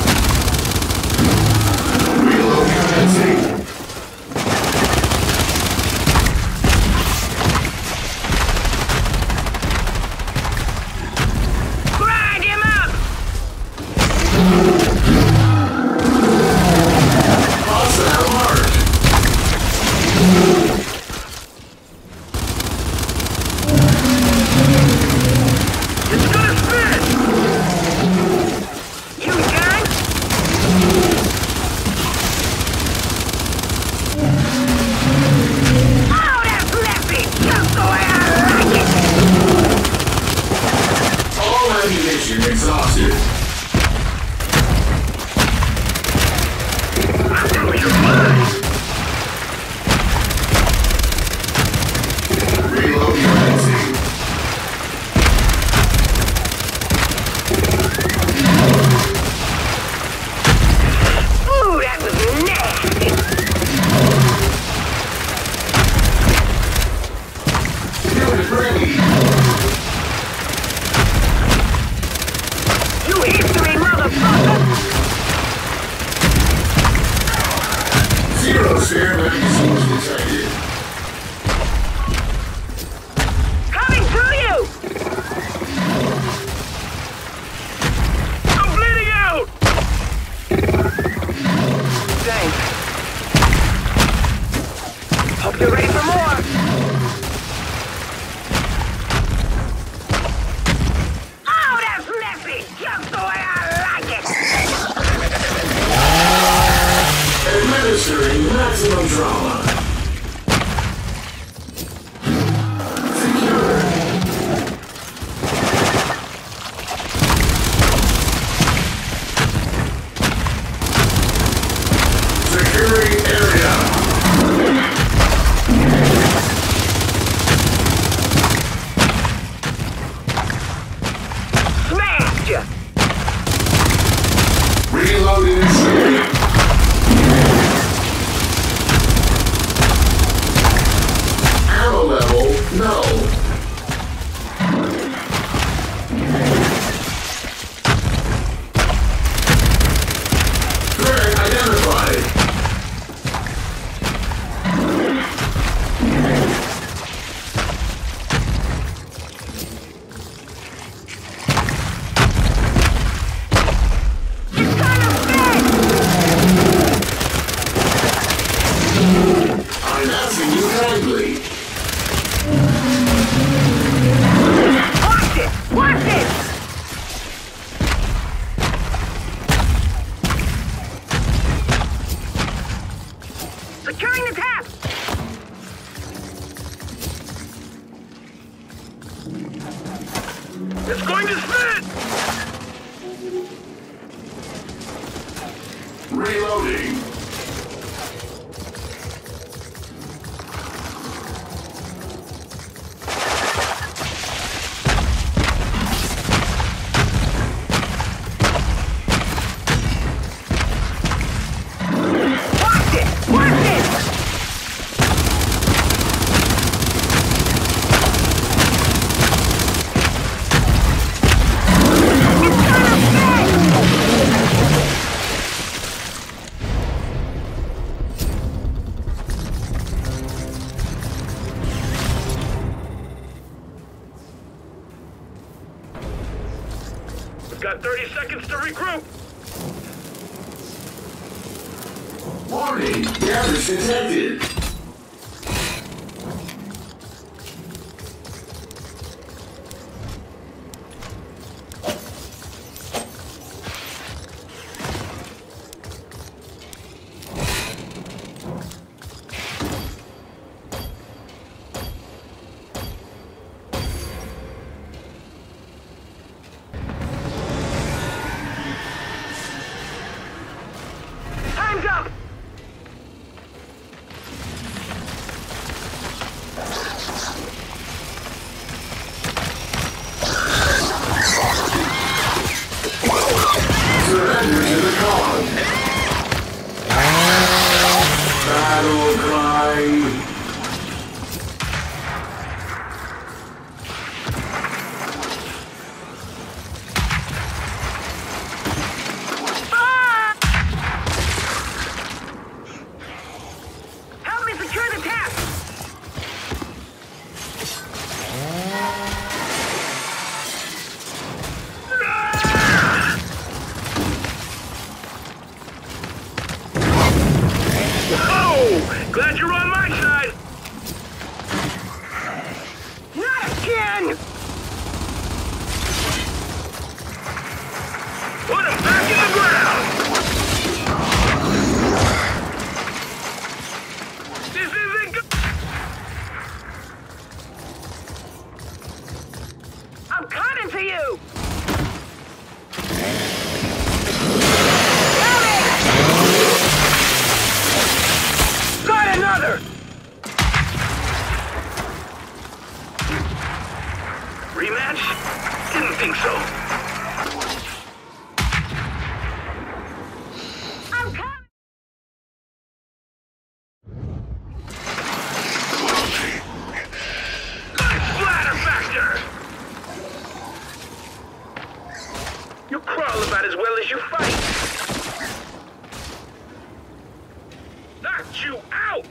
Grind him up! Hostile mark. It's gonna spin! You done? Oh, that's lefty! Just the way I like it! All ammunition exhausted. Reload your magazine. Ooh, that was nasty! Unit ready. You history, motherfucker! Zero spare magazines detected. Coming through you! I'm bleeding out! Thanks. Hope you're ready for more! Oh, that's lefty! Just the way I like it! Administering maximum trauma. Secure. Securing area. Smashed ya! Reloading and shooting. Ammo level, no. Threat identified. It's gonna fit! I'm asking you kindly. Watch it! Watch it! Securing the tap! It's going to spin! Reloading. Watch it! Watch it! It's gonna fit! We've got thirty seconds to regroup! Warning, damage detected. Battle cry. Glad you're on my side! Not again! Put him back in the ground! This isn't good! I'm coming to you! Got another! Rematch? Didn't think so. I'm coming! Good splatter factor! You crawl about as well as you fight. Knocked you out!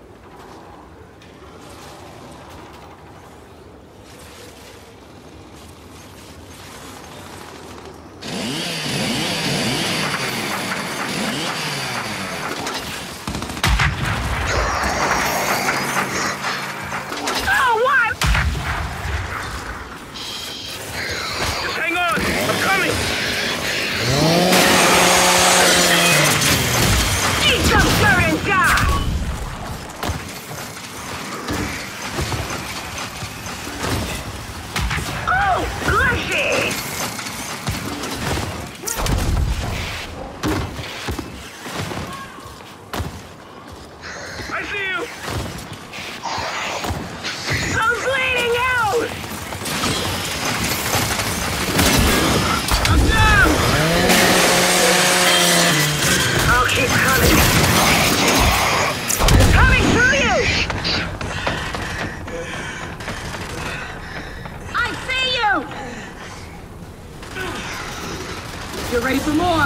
You're ready for more.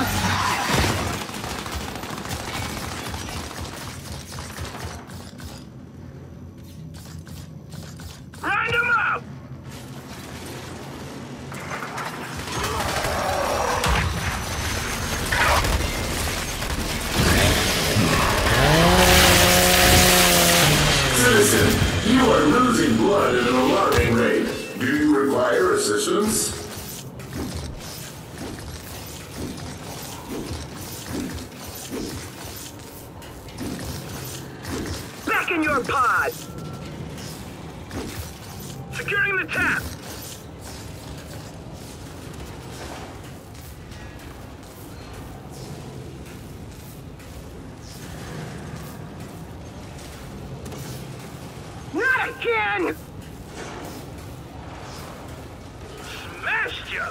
Grind him up! Citizen, you are losing blood at an alarming rate. Do you require assistance? Back in your pod! Securing the tap! Not again! Smashed ya!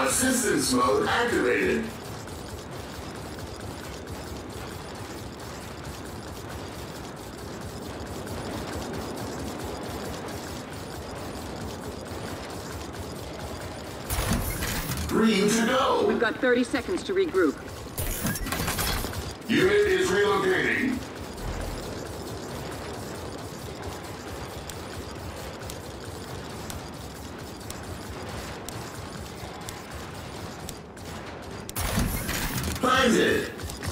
Assistance mode activated. Green to go. We've got thirty seconds to regroup. Unit is relocating. Planted.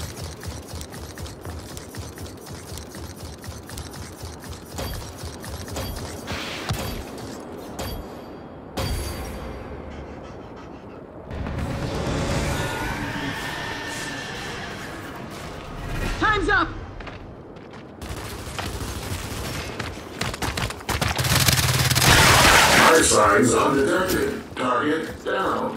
Time's up! Life signs undetected. Target down.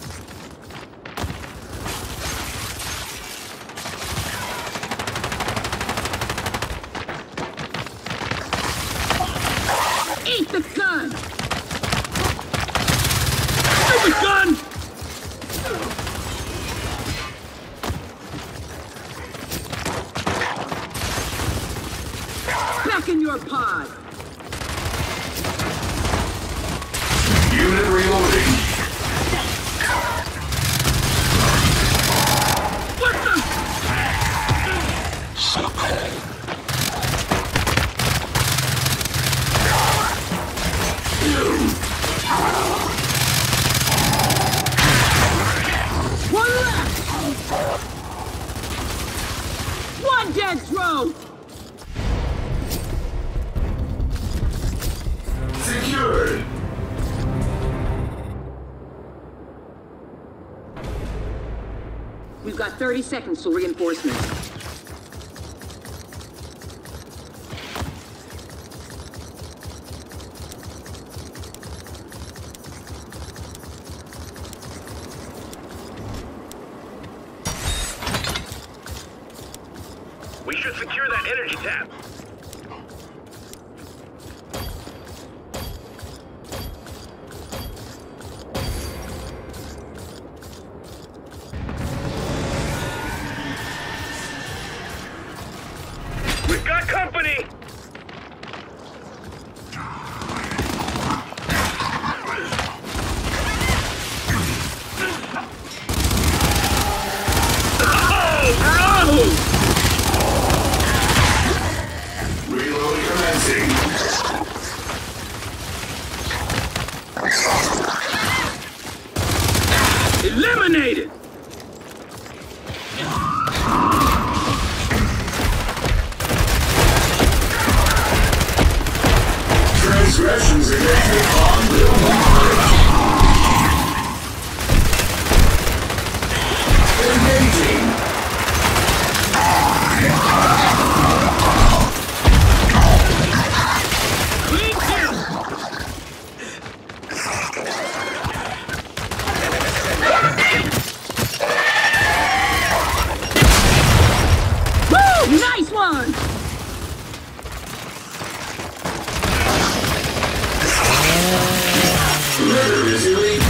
Eat the gun! Eat the gun! Back in your pod! Unit reloading. What the? One left! One dead throw! Secured. We've got thirty seconds till reinforcements. We should secure that energy tap. We've got company! Reload commencing. Eliminated! Transgressions against the law will be punished. Engaging. Clean kill! Woo! Nice one! Litter is elite.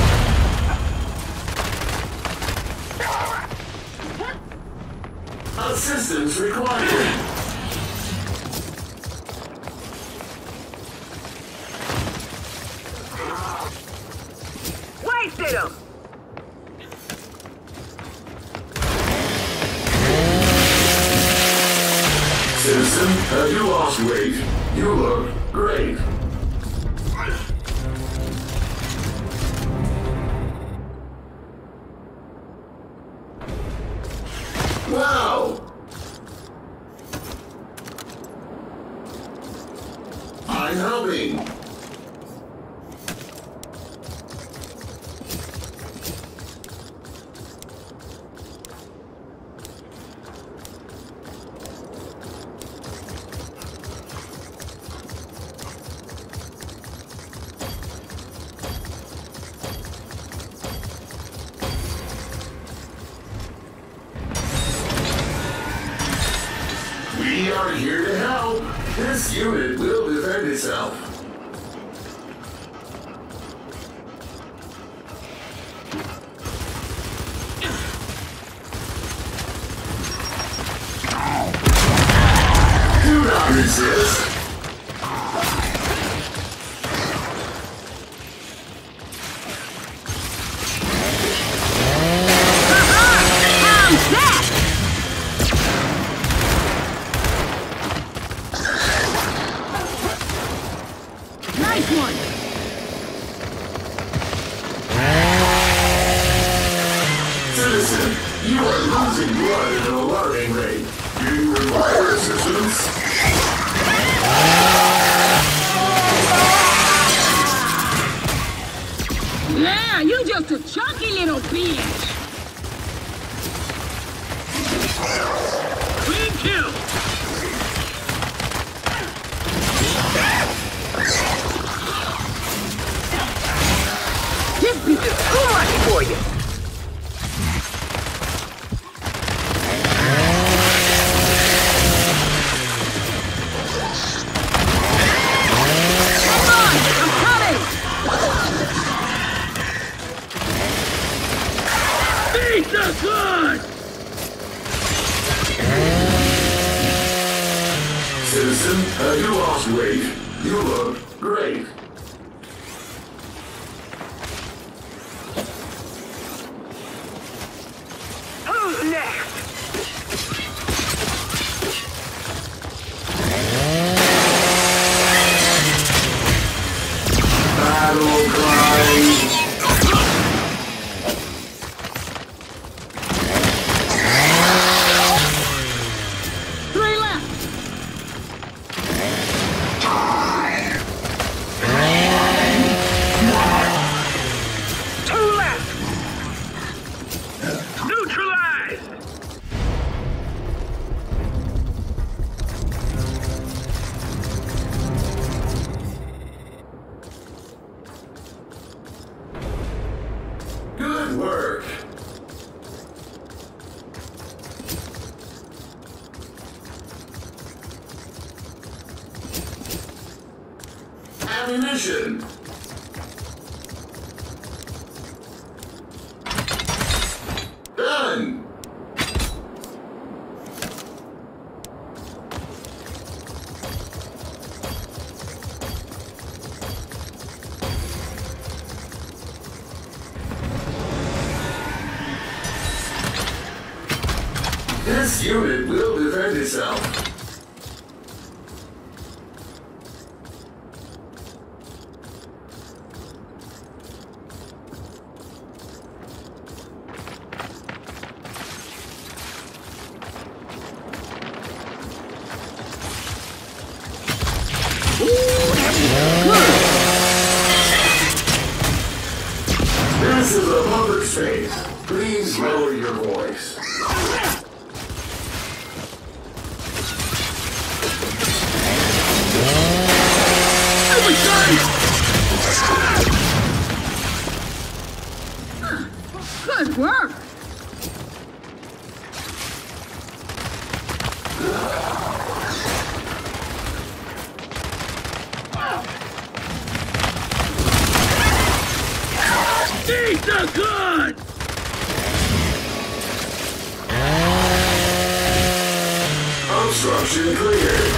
Assistance required. Wasted him! Citizen, have you lost weight? You look great. Wow! I'm helping. We are here to help. This unit will defend itself. this one! Citizen, you are losing blood at an alarming rate. Do you require assistance? Yeah, you just a chunky little bitch! Clean kill! This piece is too much for you. Hang on! I'm coming! Beat the good! Citizen, have you lost weight? You look great. Who's next? Battle cry. Three left! Two left. Neutralized! Good work. Ammunition. Done. This unit will defend itself. This is a public space. Please lower your voice. Good work! Beat the good! Obstruction cleared.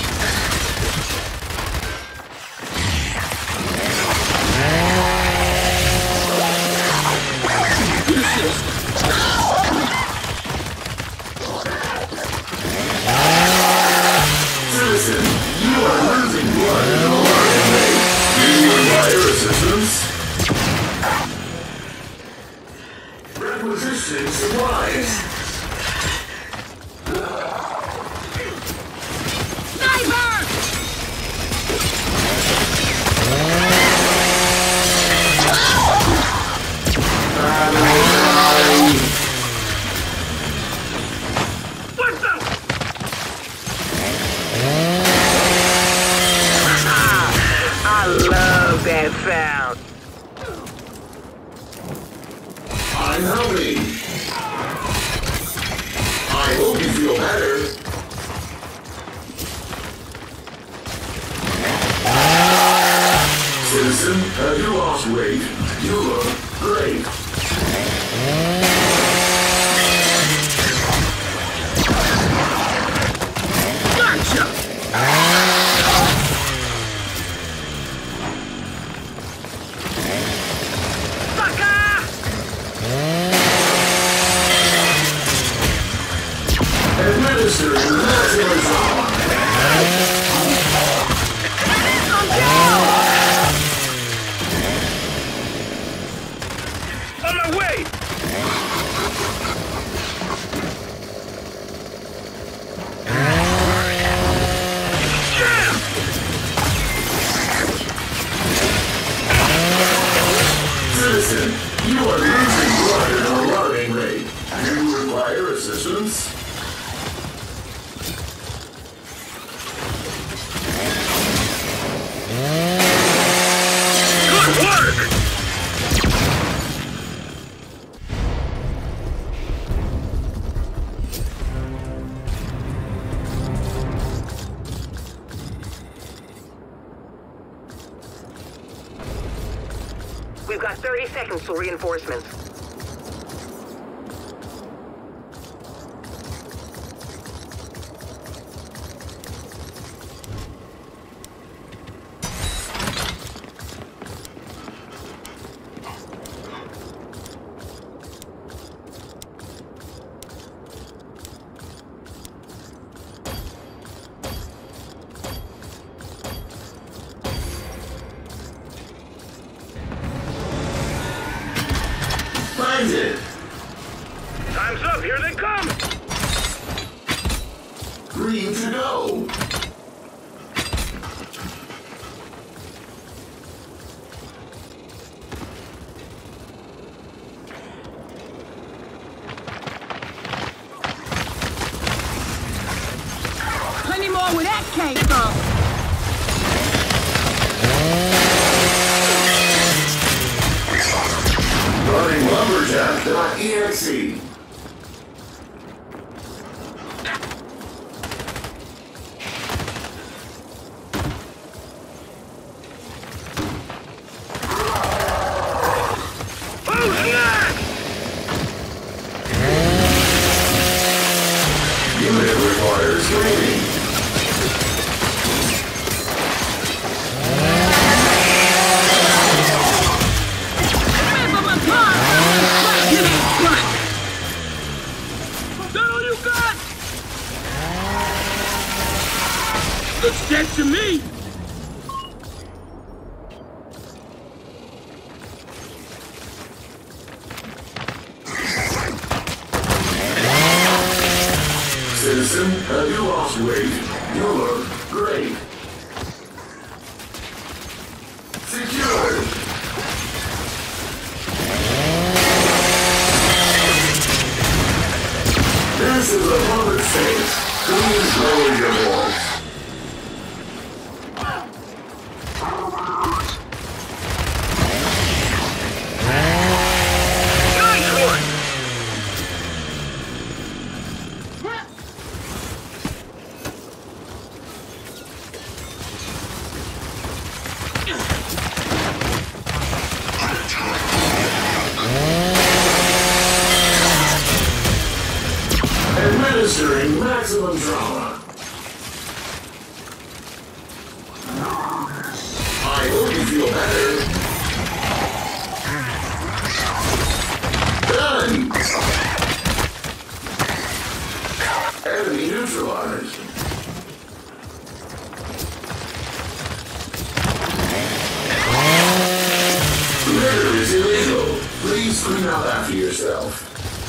Citizen, you are losing blood at an alarming rate. Do you require assistance? Requisitioning supplies. Sniper! What the? I love that sound. I'm helping. I hope you feel better. Citizen, have you lost weight? You look great. Gotcha! Administering maximum trauma. I'm down! We've got thirty seconds till reinforcements. It. Time's up. Here they come. Green to go. Plenty more where that came from. Running lumberjack dot E X E. Unit requires training. Looks dead to me! Citizen, have you lost weight? You look great. Secured. This is a public space. Please lower your voice. Administering maximum trauma. I hope you feel better. Done! Enemy neutralized. Murder is illegal. Please clean up after yourself.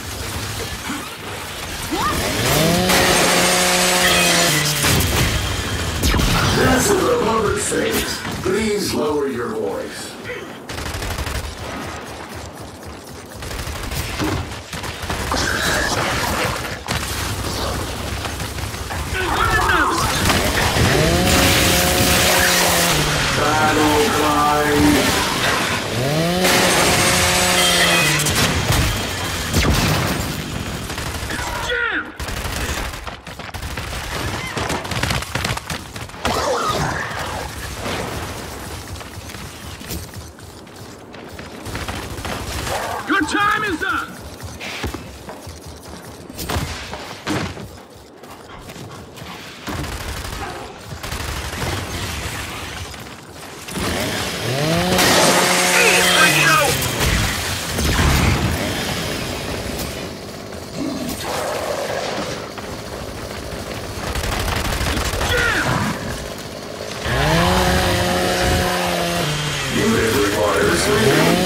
This is a public space. Please lower your voice. Battle cry. Your time is up! Unit requires training.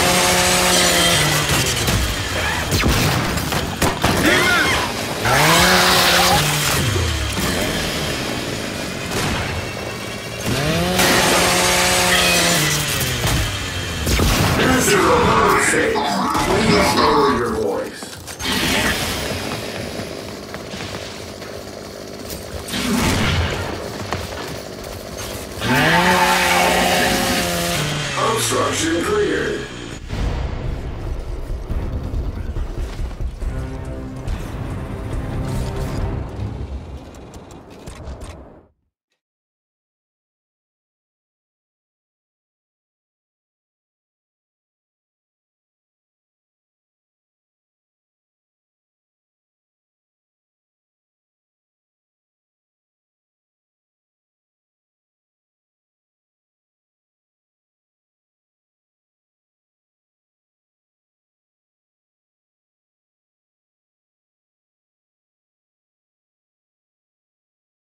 This is a public space. Please lower your voice. Obstruction cleared.